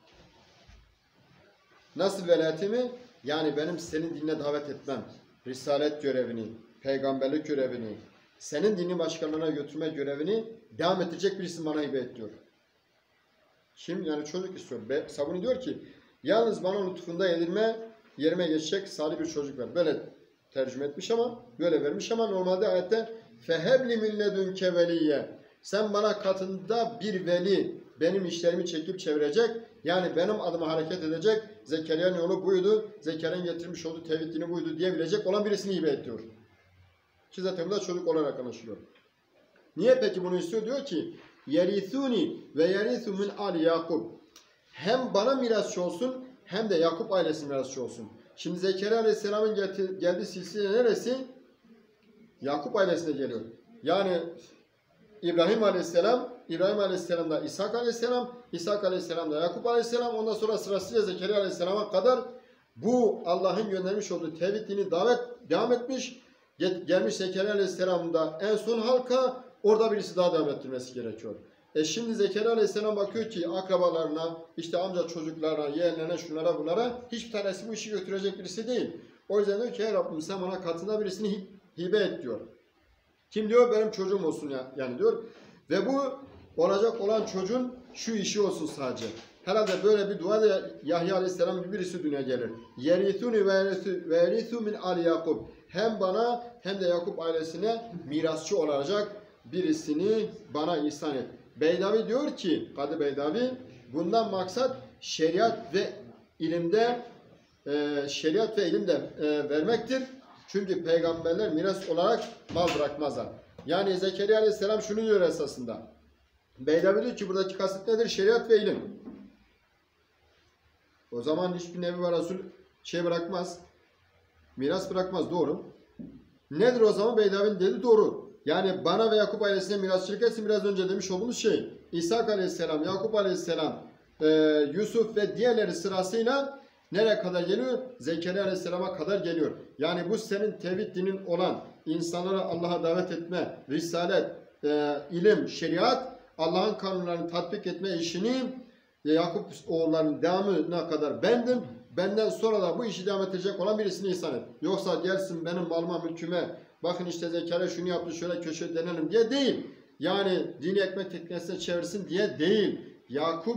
Speaker 1: Nasıl velayetimi? Yani benim senin dinine davet etmem, risalet görevini, peygamberlik görevini, senin dini başkanlarına götürme görevini devam ettirecek birisini bana hibe et diyor. Kim? Yani çocuk istiyor. Sabuni diyor ki, yalnız bana lütfunda yerime geçecek salih bir çocuk ver. Böyle tercüme etmiş ama, böyle vermiş ama normalde ayette fehebli min ledunke veliyye, sen bana katında bir veli, benim işlerimi çekip çevirecek, yani benim adıma hareket edecek, Zekeriya'nın yolu buydu, Zekeriya'nın getirmiş olduğu tevhid dini buydu diyebilecek olan birisini hibe et diyor. Ki zaten bu da çocuk olarak anlaşılıyor. Niye peki bunu istiyor? Diyor ki yerithuni ve yerithu min ali Yakub. Hem bana mirasçı olsun hem de Yakup ailesi mirasçı olsun. Şimdi Zekeriya Aleyhisselam'ın geldiği silsile neresi? Yakup ailesine geliyor. Yani İbrahim Aleyhisselam'da İshak Aleyhisselam, İshak Aleyhisselam'da Yakup Aleyhisselam, ondan sonra sırasıyla Zekeriya Aleyhisselam'a kadar bu Allah'ın göndermiş olduğu tevhid dini davet devam etmiş. Gelmiş Zekeriya Aleyhisselam'da en son halka, orada birisi daha devam ettirmesi gerekiyor. Şimdi Zekeriya Aleyhisselam bakıyor ki akrabalarına, işte amca çocuklarına, yeğenlerine, şunlara bunlara, hiçbir tanesi bu işi götürecek birisi değil. O yüzden diyor ki, Rabbim sen bana katında birisini hibe et diyor. Kim diyor? Benim çocuğum olsun yani diyor. Ve bu olacak olan çocuğun şu işi olsun sadece. Herhalde böyle bir dua da Yahya Aleyhisselam gibi birisi dünyaya gelir. Yerithuni ve yerithu min ali Yakub. Hem bana hem de Yakup ailesine mirasçı olacak birisini bana ihsan et. Beydavi diyor ki, Kadı Beydavi, bundan maksat şeriat ve ilimde vermektir. Çünkü peygamberler miras olarak mal bırakmazlar. Yani Zekeriya Aleyhisselam şunu diyor esasında. Beydavi diyor ki buradaki kasıt nedir? Şeriat ve ilim. O zaman hiçbir nebi ve resul bırakmaz. Miras bırakmaz. Doğru. Nedir o zaman? Beydavi'nin dediği doğru. Yani bana ve Yakup ailesine mirasçılık etsin, biraz önce demiş olduğumuz şey. İshak Aleyhisselam, Yakup Aleyhisselam, Yusuf ve diğerleri sırasıyla nereye kadar geliyor? Zekeriya Aleyhisselam'a kadar geliyor. Yani bu senin tevhid dinin olan, insanlara Allah'a davet etme, risalet, ilim, şeriat, Allah'ın kanunlarını tatbik etme işini Yakup oğullarının devamına kadar bendim. Benden sonra da bu işi devam edecek olan birisini ihsan et. Yoksa gelsin benim malıma, mülküme, bakın işte Zekeriya şunu yaptı, şöyle köşe denelim diye değil. Yani dini ekmek teknesine çevirsin diye değil. Yakup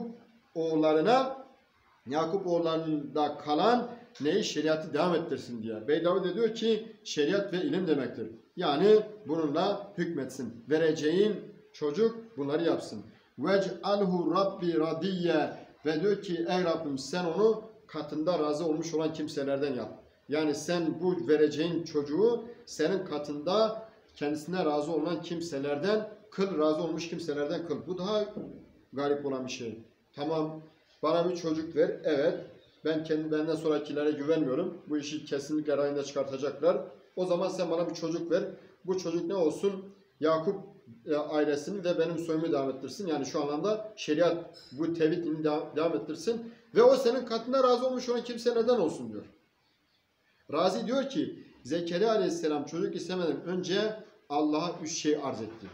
Speaker 1: oğullarında kalan neyi? Şeriatı devam ettirsin diye. Beydavi de diyor ki şeriat ve ilim demektir. Yani bununla hükmetsin. Vereceğin çocuk bunları yapsın. Vec'alhu Rabbi radiyye, ve diyor ki ey Rabbim sen onu katında razı olmuş olan kimselerden yap. Yani sen bu vereceğin çocuğu senin katında kendisine razı olan kimselerden kıl, razı olmuş kimselerden kıl. Bu daha garip olan bir şey. Tamam, bana bir çocuk ver. Evet, ben benden sonrakilere güvenmiyorum. Bu işi kesinlikle rayında çıkartacaklar. O zaman sen bana bir çocuk ver. Bu çocuk ne olsun? Yakup ailesini ve benim soyumu devam ettirsin. Yani şu anlamda şeriat bu tevhid devam ettirsin. Ve o senin katında razı olmuş olan kimse neden olsun diyor. Razi diyor ki Zekeriya Aleyhisselam çocuk istemeden önce Allah'a 3 şey arz etti.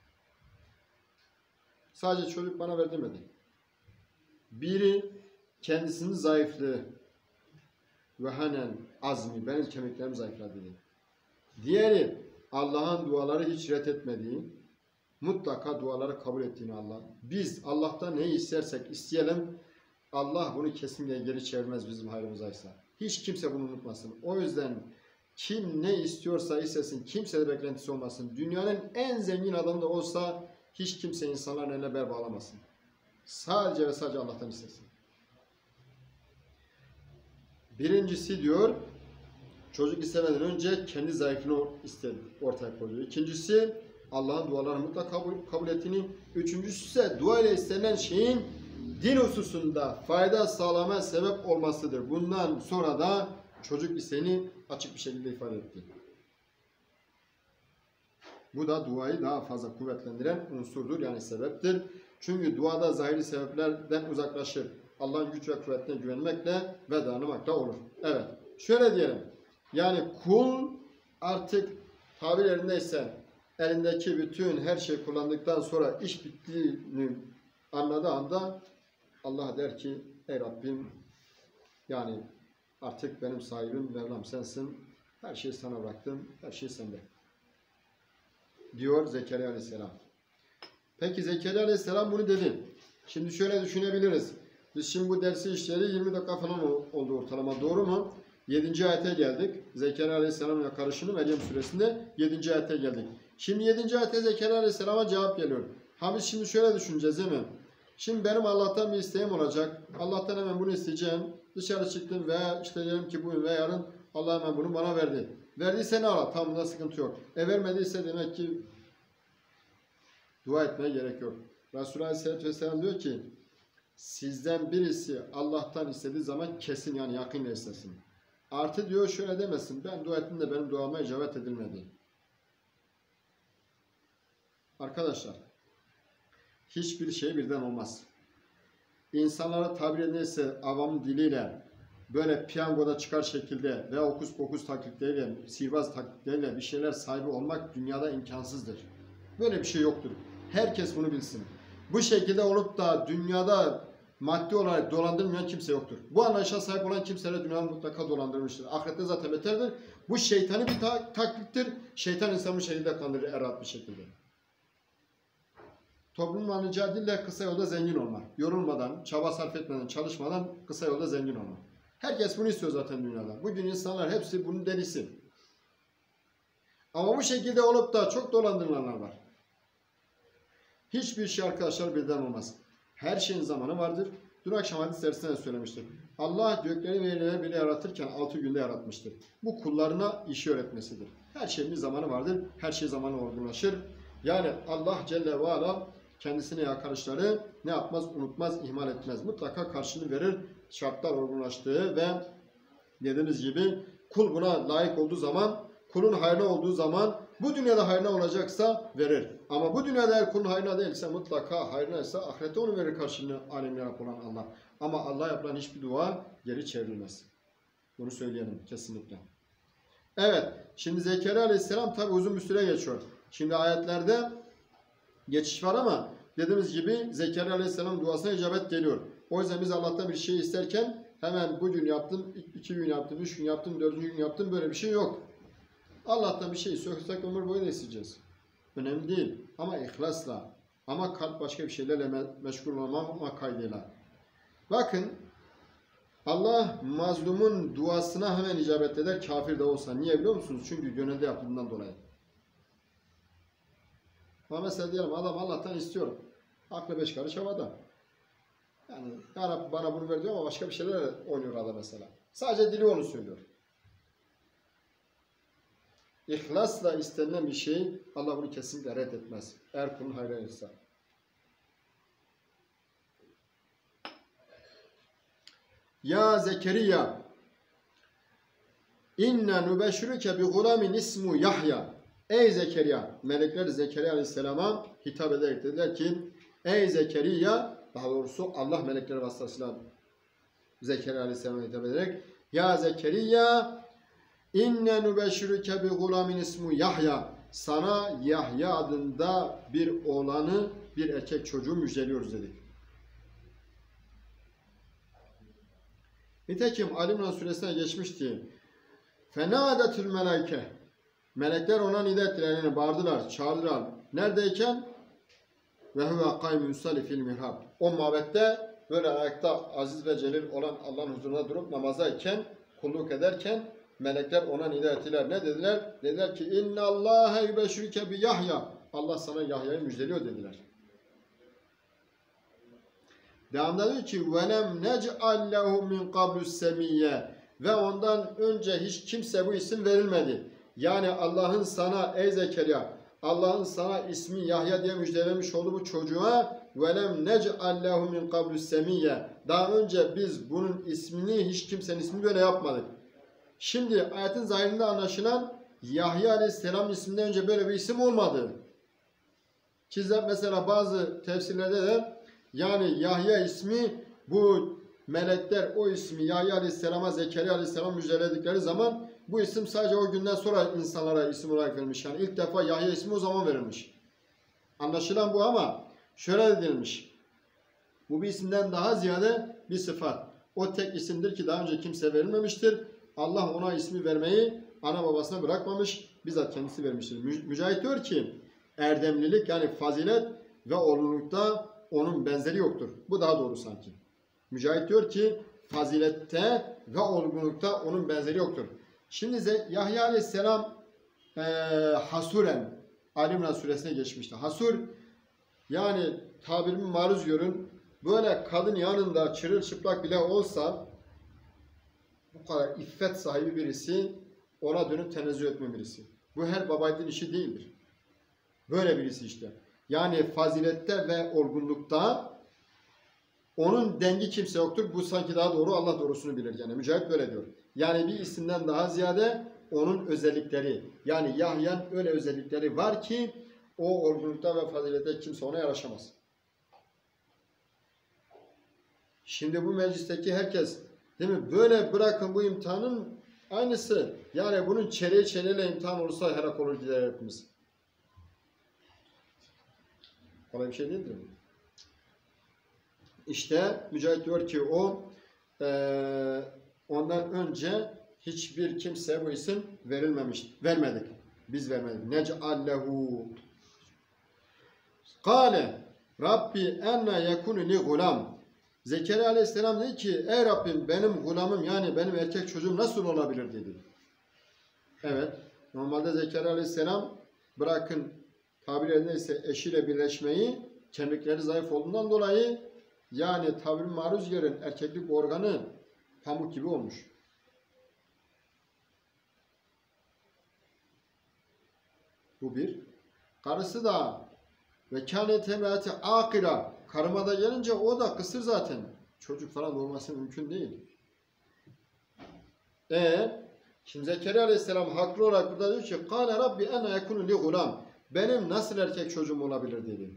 Speaker 1: Sadece çocuk bana ver demedi. Biri kendisinin zayıflığı ve hanen azmi, benim kemiklerim zayıfladı dedi. Diğeri Allah'ın duaları hiç reddetmediği, mutlaka duaları kabul ettiğini Allah. Biz Allah'tan neyi istersek isteyelim, Allah bunu kesinlikle geri çevirmez bizim hayrımızaysa. Hiç kimse bunu unutmasın. O yüzden kim ne istiyorsa istesin, kimse de beklentisi olmasın. Dünyanın en zengin adamı da olsa hiç kimse insanların eline bel bağlamasın. Sadece ve sadece Allah'tan istesin. Birincisi diyor, çocuk istemeden önce kendi zayıflığını ortaya koyuyor. İkincisi, Allah'ın dualarını mutlaka kabul ettiğini. Üçüncüsü ise dua ile istenilen şeyin din hususunda fayda sağlamaya sebep olmasıdır. Bundan sonra da çocuk isteğini açık bir şekilde ifade etti. Bu da duayı daha fazla kuvvetlendiren unsurdur, yani sebeptir. Çünkü duada zahiri sebeplerden uzaklaşır. Allah'ın güç ve kuvvetine güvenmekle ve dayanmakla olur. Evet, şöyle diyelim. Yani kul artık tabir yerindeyse elindeki bütün her şeyi kullandıktan sonra iş bittiğini anladığı anda Allah der ki ey Rabbim, yani artık benim sahibim Mevlam sensin. Her şeyi sana bıraktım. Her şey sende. Diyor Zekeriya Aleyhisselam. Peki Zekeriya Aleyhisselam bunu dedi. Şimdi şöyle düşünebiliriz. Biz şimdi bu dersi işleri 20 dakika falan oldu ortalama. Doğru mu? 7. ayete geldik. Zekeriya Aleyhisselam'ın yakarışını Meryem suresinde 7. ayete geldik. Şimdi 7. ayete Zekeriya Aleyhisselam'a cevap geliyor. Ha biz şimdi şöyle düşüneceğiz değil mi? Şimdi benim Allah'tan bir isteğim olacak. Allah'tan hemen bunu isteyeceğim. Dışarı çıktım ve işte diyelim ki bugün ve yarın Allah hemen bunu bana verdi. Verdiyse ne ala? Tam bunda sıkıntı yok. Vermediyse demek ki dua etmeye gerek yok. Resulullah Aleyhisselatü Vesselam diyor ki sizden birisi Allah'tan istediği zaman kesin, yani yakınla istesin. Artı diyor şöyle demesin, ben dua ettim de benim duama icabet edilmedi. Arkadaşlar, hiçbir şey birden olmaz. İnsanlara tabir edilirse avam diliyle böyle piyangoda çıkar şekilde veya okus pokus taklitleriyle, sihirbaz taklitleriyle bir şeyler sahibi olmak dünyada imkansızdır. Böyle bir şey yoktur. Herkes bunu bilsin. Bu şekilde olup da dünyada maddi olarak dolandırmayan kimse yoktur. Bu anlayışa sahip olan kimseler dünyada mutlaka dolandırmıştır. Ahirette zaten beterdir. Bu şeytani bir taklittir. Şeytan insanı bu şekilde kandırır erat bir şekilde. Toplumun anlayacağı dille kısa yolda zengin olmak. Yorulmadan, çaba sarf etmeden, çalışmadan kısa yolda zengin olmak. Herkes bunu istiyor zaten dünyada. Bugün insanlar hepsi bunun delisi. Ama bu şekilde olup da çok dolandırılanlar var. Hiçbir şey arkadaşlar birden olmaz. Her şeyin zamanı vardır. Dün akşam hadis dersinde söylemiştik. Allah gökleri ve yerleri bile yaratırken 6 günde yaratmıştır. Bu kullarına işi öğretmesidir. Her şeyin bir zamanı vardır. Her şey zamanla olgunlaşır. Yani Allah Celle ve Ala kendisine yakarışları ne yapmaz, unutmaz, ihmal etmez. Mutlaka karşılığını verir. Şartlar olgunlaştığı ve dediğimiz gibi kul buna layık olduğu zaman, kulun hayrına olduğu zaman, bu dünyada hayrına olacaksa verir. Ama bu dünyada eğer kulun hayrına değilse, mutlaka hayrına ise ahirette onu verir karşılığını alemine olan Allah. Ama Allah yapılan hiçbir dua geri çevrilmez. Bunu söyleyelim kesinlikle. Evet, şimdi Zekeriya Aleyhisselam tabi uzun bir süre geçiyor. Şimdi ayetlerde geçiş var ama dediğimiz gibi Zekeriya Aleyhisselam duasına icabet geliyor. O yüzden biz Allah'tan bir şey isterken hemen bugün yaptım, 2 gün yaptım, 3 gün yaptım, 4. gün yaptım, böyle bir şey yok. Allah'tan bir şey istiyorsak ömür boyu da isteyeceğiz. Önemli değil ama ihlasla, ama kalp başka bir şeylerle meşgul olmama kaydıyla. Bakın Allah mazlumun duasına hemen icabet eder, kafir de olsa. Niye biliyor musunuz? Çünkü gönülde yapıldığından dolayı. Ama mesela diyelim adam Allah'tan istiyor. Aklı 5 karış havada. Yani ya Rabbi bana bunu ver diyor ama başka bir şeyler oynuyor adam mesela. Sadece dili onu söylüyor. İhlasla istenilen bir şey Allah bunu kesinlikle reddetmez. Eğer kulun hayrıysa. Ya Zekeriya inna nubeşşiruke bi gulamin ismu Yahya. Ey Zekeriya, melekler Zekeriya Aleyhisselam'a hitap ederek dediler ki, ey Zekeriya, daha doğrusu Allah melekleri vasıtasıyla Zekeriya Aleyhisselam'a hitap ederek, ya Zekeriya, inne nübeşşirüke bi gulamin ismu Yahya, sana Yahya adında bir oğlanı, bir erkek çocuğu müjdeliyoruz dedik. Nitekim Ali İmran suresine geçmişti. Fenâdetül melâike, melekler ona nida ettiler, yani bağırdılar, çağırdılar. Neredeyken? Ve huve kâimün yusalli fil mihrab. O mabette böyle ayakta aziz ve celil olan Allah'ın huzuruna durup namazdayken, kulluk ederken melekler ona nida ettiler. Ne dediler? Dediler ki inna Allahe yubeşşirüke bi Yahya. Allah sana Yahya'yı müjdeliyor dediler. Devamında diyor ki velem nec'al lehu min qablus semiyye, ve ondan önce hiç kimse bu isim verilmedi. Yani Allah'ın sana ey Zekeriya, Allah'ın sana ismi Yahya diye müjdelemiş olduğu bu çocuğa velem nec'al lehu min qablus semiyye, daha önce biz bunun ismini, hiç kimsenin ismini böyle yapmadık. Şimdi ayetin zahirinde anlaşılan Yahya Aleyhisselam isminden önce böyle bir isim olmadı. Ki mesela bazı tefsirlerde de yani Yahya ismi, bu melekler o ismi Yahya Aleyhisselam'a Zekeriya Aleyhisselam müjdeledikleri zaman bu isim sadece o günden sonra insanlara isim olarak verilmiş. Yani ilk defa Yahya ismi o zaman verilmiş. Anlaşılan bu, ama şöyle edilmiş. Bu bir isimden daha ziyade bir sıfat. O tek isimdir ki daha önce kimse verilmemiştir. Allah ona ismi vermeyi ana babasına bırakmamış, bizzat kendisi vermiştir. Mücahit diyor ki erdemlilik, yani fazilet ve olgunlukta onun benzeri yoktur. Bu daha doğru sanki. Mücahit diyor ki fazilette ve olgunlukta onun benzeri yoktur. Şimdi Yahya Aleyhisselam hasuren Ali İmran suresine geçmişti. Hasur, yani tabirimi maruz görün, böyle kadın yanında çırılçıplak bile olsa, bu kadar iffet sahibi birisi, ona dönüp tenezzül etme birisi. Bu her babaydın işi değildir. Böyle birisi işte. Yani fazilette ve olgunlukta onun dengi kimse yoktur. Bu sanki daha doğru, Allah doğrusunu bilir. Yani Mücahit böyle diyor. Yani bir isimden daha ziyade onun özellikleri, yani Yahya'nın öyle özellikleri var ki o olgunlukta ve fazilette kimse ona yaraşamaz. Şimdi bu meclisteki herkes, değil mi? Böyle bırakın bu imtihanın aynısı. Yani bunun çeyrek imtihan olursa helak olur gider hepimiz. Kolay bir şey değildir mi? İşte Mücahit diyor ki ondan önce hiçbir kimseye bu isim vermedik. Biz vermedik. Nec'allehu. Kale Rabbi enne yekunu li gulam. Zekeriya Aleyhisselam dedi ki ey Rabbim, benim gulamım, yani benim erkek çocuğum nasıl olabilir dedi. Evet. Normalde Zekeriya Aleyhisselam, bırakın tabir edilirse eşiyle birleşmeyi, kemikleri zayıf olduğundan dolayı, yani tabir maruz görün, erkeklik organı pamuk gibi olmuş. Bu bir. Karısı da ve kânet emrâti âkira. Karıma da gelince o da kısır zaten. Çocuk falan olması mümkün değil. Şimdi Zekeriya Aleyhisselam haklı olarak burada diyor ki kâle rabbi ene yekunu li gulam. Benim nasıl erkek çocuğum olabilir dedi.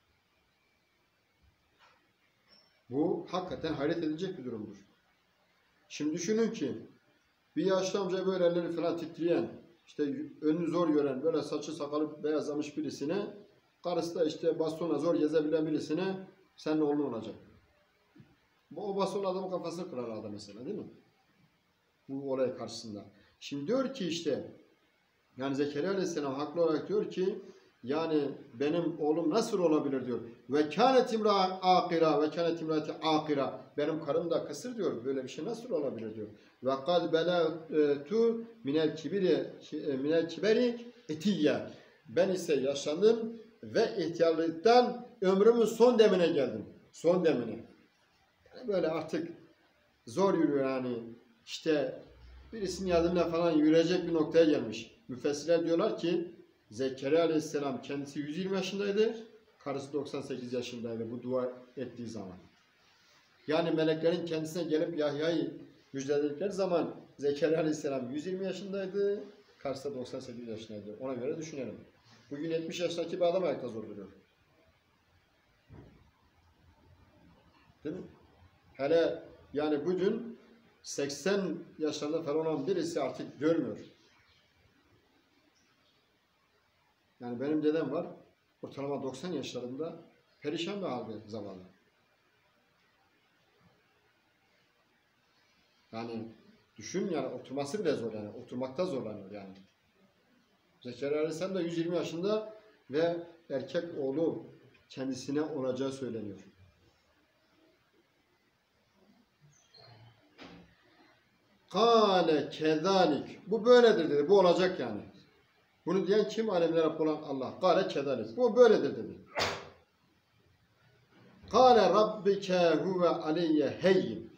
Speaker 1: Bu hakikaten hayret edilecek bir durumdur. Şimdi düşünün ki bir yaşlı amca böyle elleri falan titreyen, işte önünü zor gören, böyle saçı sakalı beyazlamış birisine, karısı da işte bastona zor gezebilen birisine sen ne oğlun olacak? O baston adamın kafasını kırar adam mesela, değil mi? Bu olay karşısında. Şimdi diyor ki işte, yani Zekeriya Aleyhisselam haklı olarak diyor ki yani benim oğlum nasıl olabilir diyor. Ve kânet imrâti âkira ve kânet imrâti âkira. Benim karım da kısır diyor. Böyle bir şey nasıl olabilir diyor. Ve kad belâtu minel kiberi etiyye. Ben ise yaşlandım ve ihtiyarlıktan ömrümün son demine geldim. Son demine. Yani böyle artık zor yürüyor yani. İşte birisinin yardımıyla falan yürüyecek bir noktaya gelmiş. Müfessirler diyorlar ki Zekeriya Aleyhisselam kendisi 120 yaşındaydı, karısı 98 yaşındaydı bu dua ettiği zaman. Yani meleklerin kendisine gelip Yahya'yı müjdeledikleri zaman Zekeriya Aleyhisselam 120 yaşındaydı, Karşıda 98 yaşındaydı. Ona göre düşünelim. Bugün 70 yaşındaki bir adam ayakta zor duruyor. Değil mi? Hele yani bugün 80 yaşlarında falan olan birisi artık görmüyor. Yani benim dedem var. Ortalama 90 yaşlarında perişan bir halde zavallı. Yani düşün yani oturması bile zor yani. Oturmakta zorlanıyor yani. Zekeriya Aleyhisselam da 120 yaşında ve erkek oğlu kendisine olacağı söyleniyor. Kâle kezalik. Bu böyledir dedi. Bu olacak yani. Bunu diyen kim? Alemler Rabbi olan Allah. Kâle kezalik. Bu böyledir dedi. Kâle rabbike huve aleyye heyyin.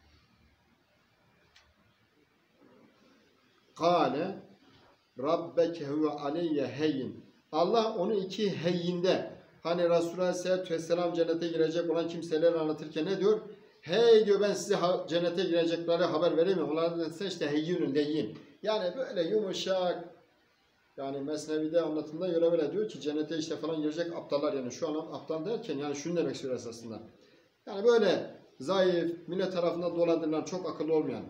Speaker 1: Kâle rabbeke huve aleyye heyyin. Allah onu iki heyyinde, hani Resulullah Aleyhisselatü Vesselam cennete girecek olan kimseleri anlatırken ne diyor? Hey diyor, ben size cennete girecekleri haber vereyim mi? Onlar da işte heyyünün leyyin. Yani böyle yumuşak. Yani Mesnevi'de anlatımda göre böyle diyor ki cennete işte falan girecek aptallar, yani şu an aptal derken yani şunu demek istiyor esasında. Yani böyle zayıf, millet tarafından dolandırılan, çok akıllı olmayan.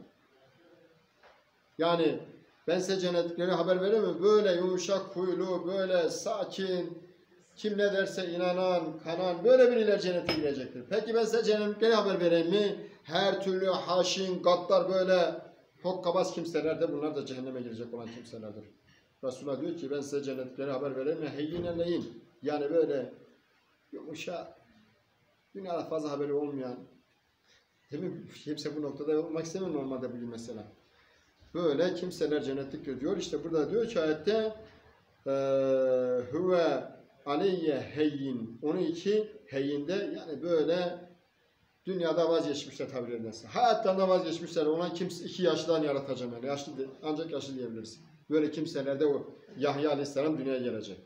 Speaker 1: Yani ben size cennetlikleri haber vereyim mi? Böyle yumuşak huylu, böyle sakin, kim ne derse inanan, kanan, böyle biriler cennete girecektir. Peki ben size cennetlikleri haber vereyim mi? Her türlü haşin, gaddar, böyle hokkabaz kimseler de, bunlar da cehenneme girecek olan kimselerdir. Resulullah diyor ki ben size cennetlikleri haber vereyim mi? Heyyinen leyin. Yani böyle yumuşak, dünyada fazla haberi olmayan, değil mi? Kimse bu noktada olmak istemiyor normalde bugün mesela. Böyle kimseler cennetliktir diyor. İşte burada diyor ki ayette huve aleyye heyyin. Onun iki heyyinde, yani böyle dünyada vazgeçmişler tabir ederse. Hayattan da vazgeçmişler olan kimse, 2 yaşlıdan yaratacağım yani. Yaşlı, ancak yaşlı diyebiliriz. Böyle kimselerde o Yahya Aleyhisselam dünyaya gelecek.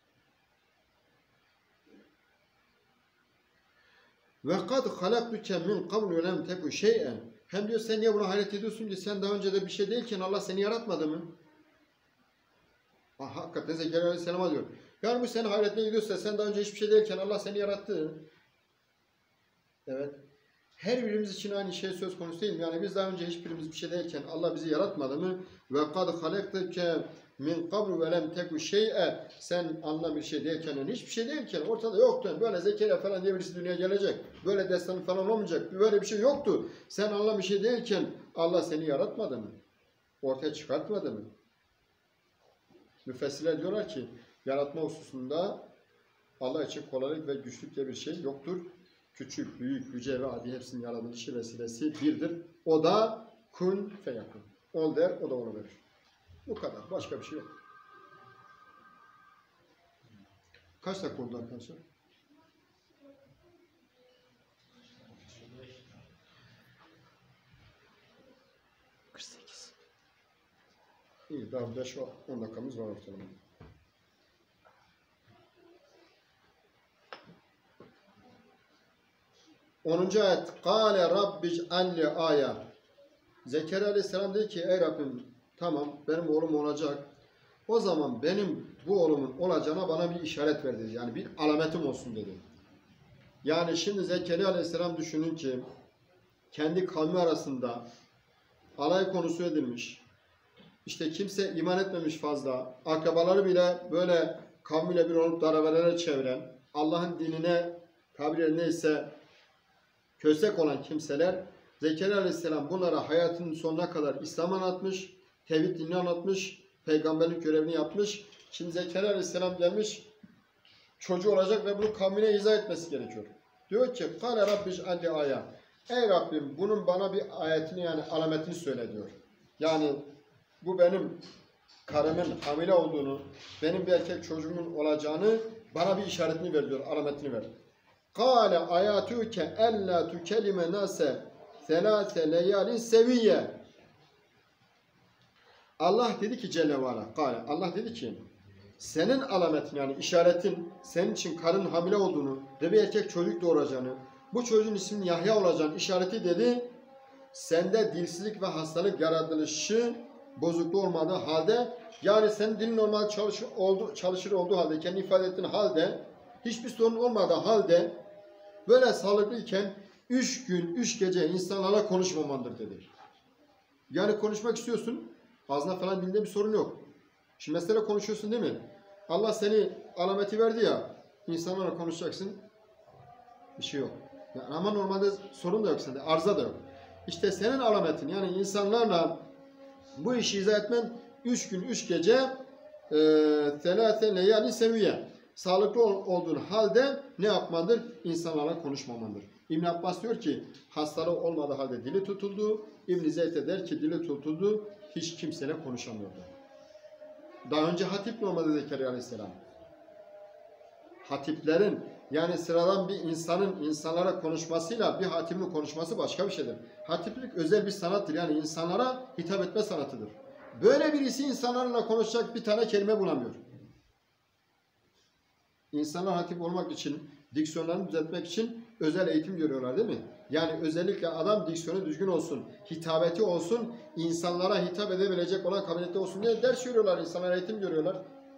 Speaker 1: Ve kad halaktuke min qablu lem teku şey'en. Hem diyor sen niye buna hayret ediyorsun ki, sen daha önce de bir şey değilken Allah seni yaratmadı mı? Hakikaten Zekeriya Aleyhisselam'a diyor. Yani bu senin hayretine gidiyorsa, sen daha önce hiçbir şey değilken Allah seni yarattı. Evet. Her birimiz için aynı şey söz konusu değil mi? Yani biz daha önce hiçbirimiz bir şey değilken Allah bizi yaratmadı mı? Ve kad halaktuke min qablu ve lem teku şey'e. Sen anla bir şey değilken, yani hiçbir şey değilken, ortada yoktu. Böyle Zekeriya falan diye birisi dünyaya gelecek. Böyle destanı falan olmayacak. Böyle bir şey yoktu. Sen anla bir şey değilken Allah seni yaratmadı mı? Ortaya çıkartmadı mı? Müfessirler diyorlar ki yaratma hususunda Allah için kolaylık ve güçlük diye bir şey yoktur. Küçük, büyük, yüce ve adi hepsinin yaratılışı vesilesi birdir. O da kun feyakun. Ol der, o da onu verir. Bu kadar. Başka bir şey yok. Kaç dakika oldu arkadaşlar? İyi, daha 5-10 dakikamız var ortalama. Onuncu ayet. Kâle rabbic'alli âya. Zekeriya Aleyhisselam dedi ki ey Rabbim, tamam benim oğlum olacak. O zaman benim bu oğlumun olacağına bana bir işaret ver dedi. Yani bir alametim olsun dedi. Yani şimdi Zekeriya Aleyhisselam düşünün ki kendi kavmi arasında alay konusu edilmiş. İşte kimse iman etmemiş fazla. Akrabaları bile böyle kavmiyle bir olup daravelere çeviren, Allah'ın dinine tabiri neyse köstek olan kimseler, Zekeriya Aleyhisselam bunlara hayatının sonuna kadar İslam'ı anlatmış, tevhid dinini anlatmış, peygamberlik görevini yapmış. Şimdi Zekeriya Aleyhisselam gelmiş, çocuğu olacak ve bunu kavmine izah etmesi gerekiyor. Diyor ki, Kâle rabbic'alli âya. Ey Rabbim, bunun bana bir ayetini, yani alametini söyle diyor. Yani bu benim karımın hamile olduğunu, benim bir erkek çocuğumun olacağını, bana bir işaretini ver diyor, alametini ver. Kâle ayâtûke ellâ tükelime nâse selâse leyâlin seviyye. Allah dedi ki Celle ve Ala, kâle, Allah dedi ki senin alametin, yani işaretin, senin için karın hamile olduğunu ve bir erkek çocuk doğuracağını, bu çocuğun isminin Yahya olacağını işareti dedi, sende dilsizlik ve hastalık yaratılışı bozukluğu olmadığı halde Yani senin dilin normal çalışır olduğu halde, kendi ifade ettiğin halde, hiçbir sorun olmadığı halde böyle sağlıklıyken 3 gün 3 gece insanlarla konuşmamandır dedi. Yani konuşmak istiyorsun, ağzına falan dilinde bir sorun yok. Şimdi mesela konuşuyorsun değil mi? Allah seni alameti verdi ya, insanlarla konuşacaksın, bir şey yok. Yani ama normalde sorun da yok sende, arıza da yok. İşte senin alametin, yani insanlarla bu işi izah etmen 3 gün 3 gece selâse leyâli seviye. Sağlıklı olduğun halde ne yapmandır? İnsanlarla konuşmamandır. İbn Abbas diyor ki hastalığı olmadığı halde dili tutuldu. İbn Zeyd der ki dili tutuldu, hiç kimseyle konuşamıyordu. Daha önce hatip mi olmadı Zekeriya Aleyhisselam? Hatiplerin, yani sıradan bir insanın insanlara konuşmasıyla bir hatimin konuşması başka bir şeydir. Hatiplik özel bir sanattır. Yani insanlara hitap etme sanatıdır. Böyle birisi insanlarla konuşacak bir tane kelime bulamıyor. İnsanlar hatip olmak için, diksiyonlarını düzeltmek için özel eğitim görüyorlar değil mi? Yani özellikle adam diksiyonu düzgün olsun, hitabeti olsun, insanlara hitap edebilecek olan kabiliyeti olsun diye ders görüyorlar, insanlara eğitim görüyorlar.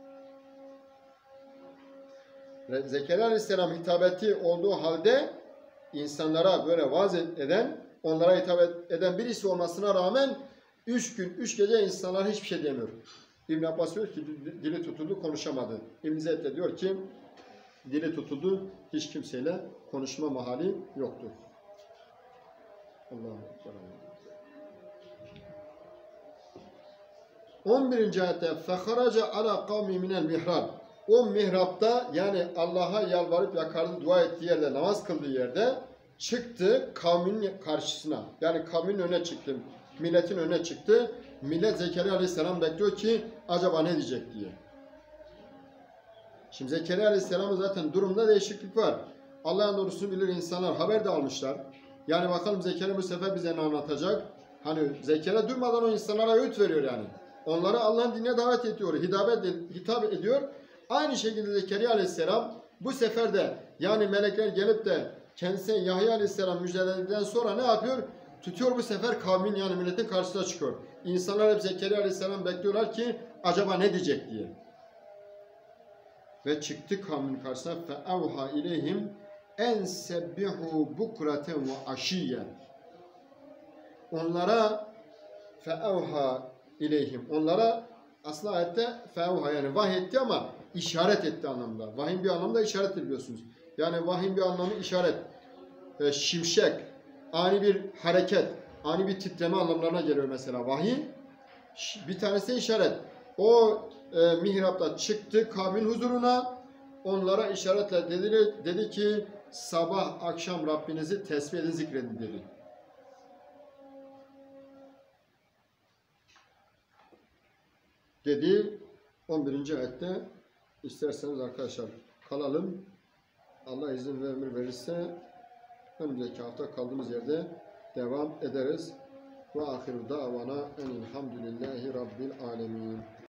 Speaker 1: Zekeriya Aleyhisselam hitabeti olduğu halde insanlara böyle vaaz eden, onlara hitap eden birisi olmasına rağmen 3 gün 3 gece insanlar hiçbir şey demiyor. İbn Abbas diyor ki dili tutuldu, konuşamadı. İbn Zeyd de diyor ki dili tutuldu, hiç kimseyle konuşma mahali yoktu. Allahu Ekber. 11. ayette فَخَرَجَ عَلَى قَوْمِ مِنَ الْمِحْرَابِ O mihrapta, yani Allah'a yalvarıp yakardı, dua ettiği yerde, namaz kıldığı yerde çıktı kavminin karşısına. Yani kavminin önüne çıktı, milletin önüne çıktı. Millet Zekeriya Aleyhisselam bekliyor ki acaba ne diyecek diye. Şimdi Zekeriya Aleyhisselam'ın zaten durumda değişiklik var. Allah'ın doğrusunu bilir insanlar, haber de almışlar. Yani bakalım Zekeriya bu sefer bize ne anlatacak? Hani Zekeriya durmadan o insanlara öğüt veriyor yani. Onları Allah'ın dinine davet ediyor, hitap ediyor. Aynı şekilde Zekeriya Aleyhisselam bu sefer de, yani melekler gelip de kendisine Yahya Aleyhisselam müjdeledikten sonra ne yapıyor? Tutuyor bu sefer kavmin, yani milletin karşısına çıkıyor. İnsanlar hep Zekeriya Aleyhisselam bekliyorlar ki acaba ne diyecek diye. Ve çıktı kavmin karşısına فَاَوْهَا اِلَيْهِمْ اَنْ سَبِّحُوا بُكْرَةً وَعَشِيًّا Onlara فَاَوْهَا اِلَيْهِمْ Onlara aslında ayette فَاَوْهَا yani vahyetti ama işaret etti anlamda. Vahyin bir anlamda işaret biliyorsunuz. Yani vahyin bir anlamı işaret. Şimşek, ani bir hareket, ani bir titreme anlamlarına geliyor mesela vahiy. Bir tanesi işaret. O mihrapta çıktı kavmin huzuruna, onlara işaretle dedi ki sabah akşam Rabbinizi tesbih edin, zikredin dedi. Dedi 11. ayette. İsterseniz arkadaşlar kalalım. Allah izin ve ömür verirse önümüzdeki hafta kaldığımız yerde devam ederiz. Ve ahiru davana enilhamdülillahi rabbil alemin.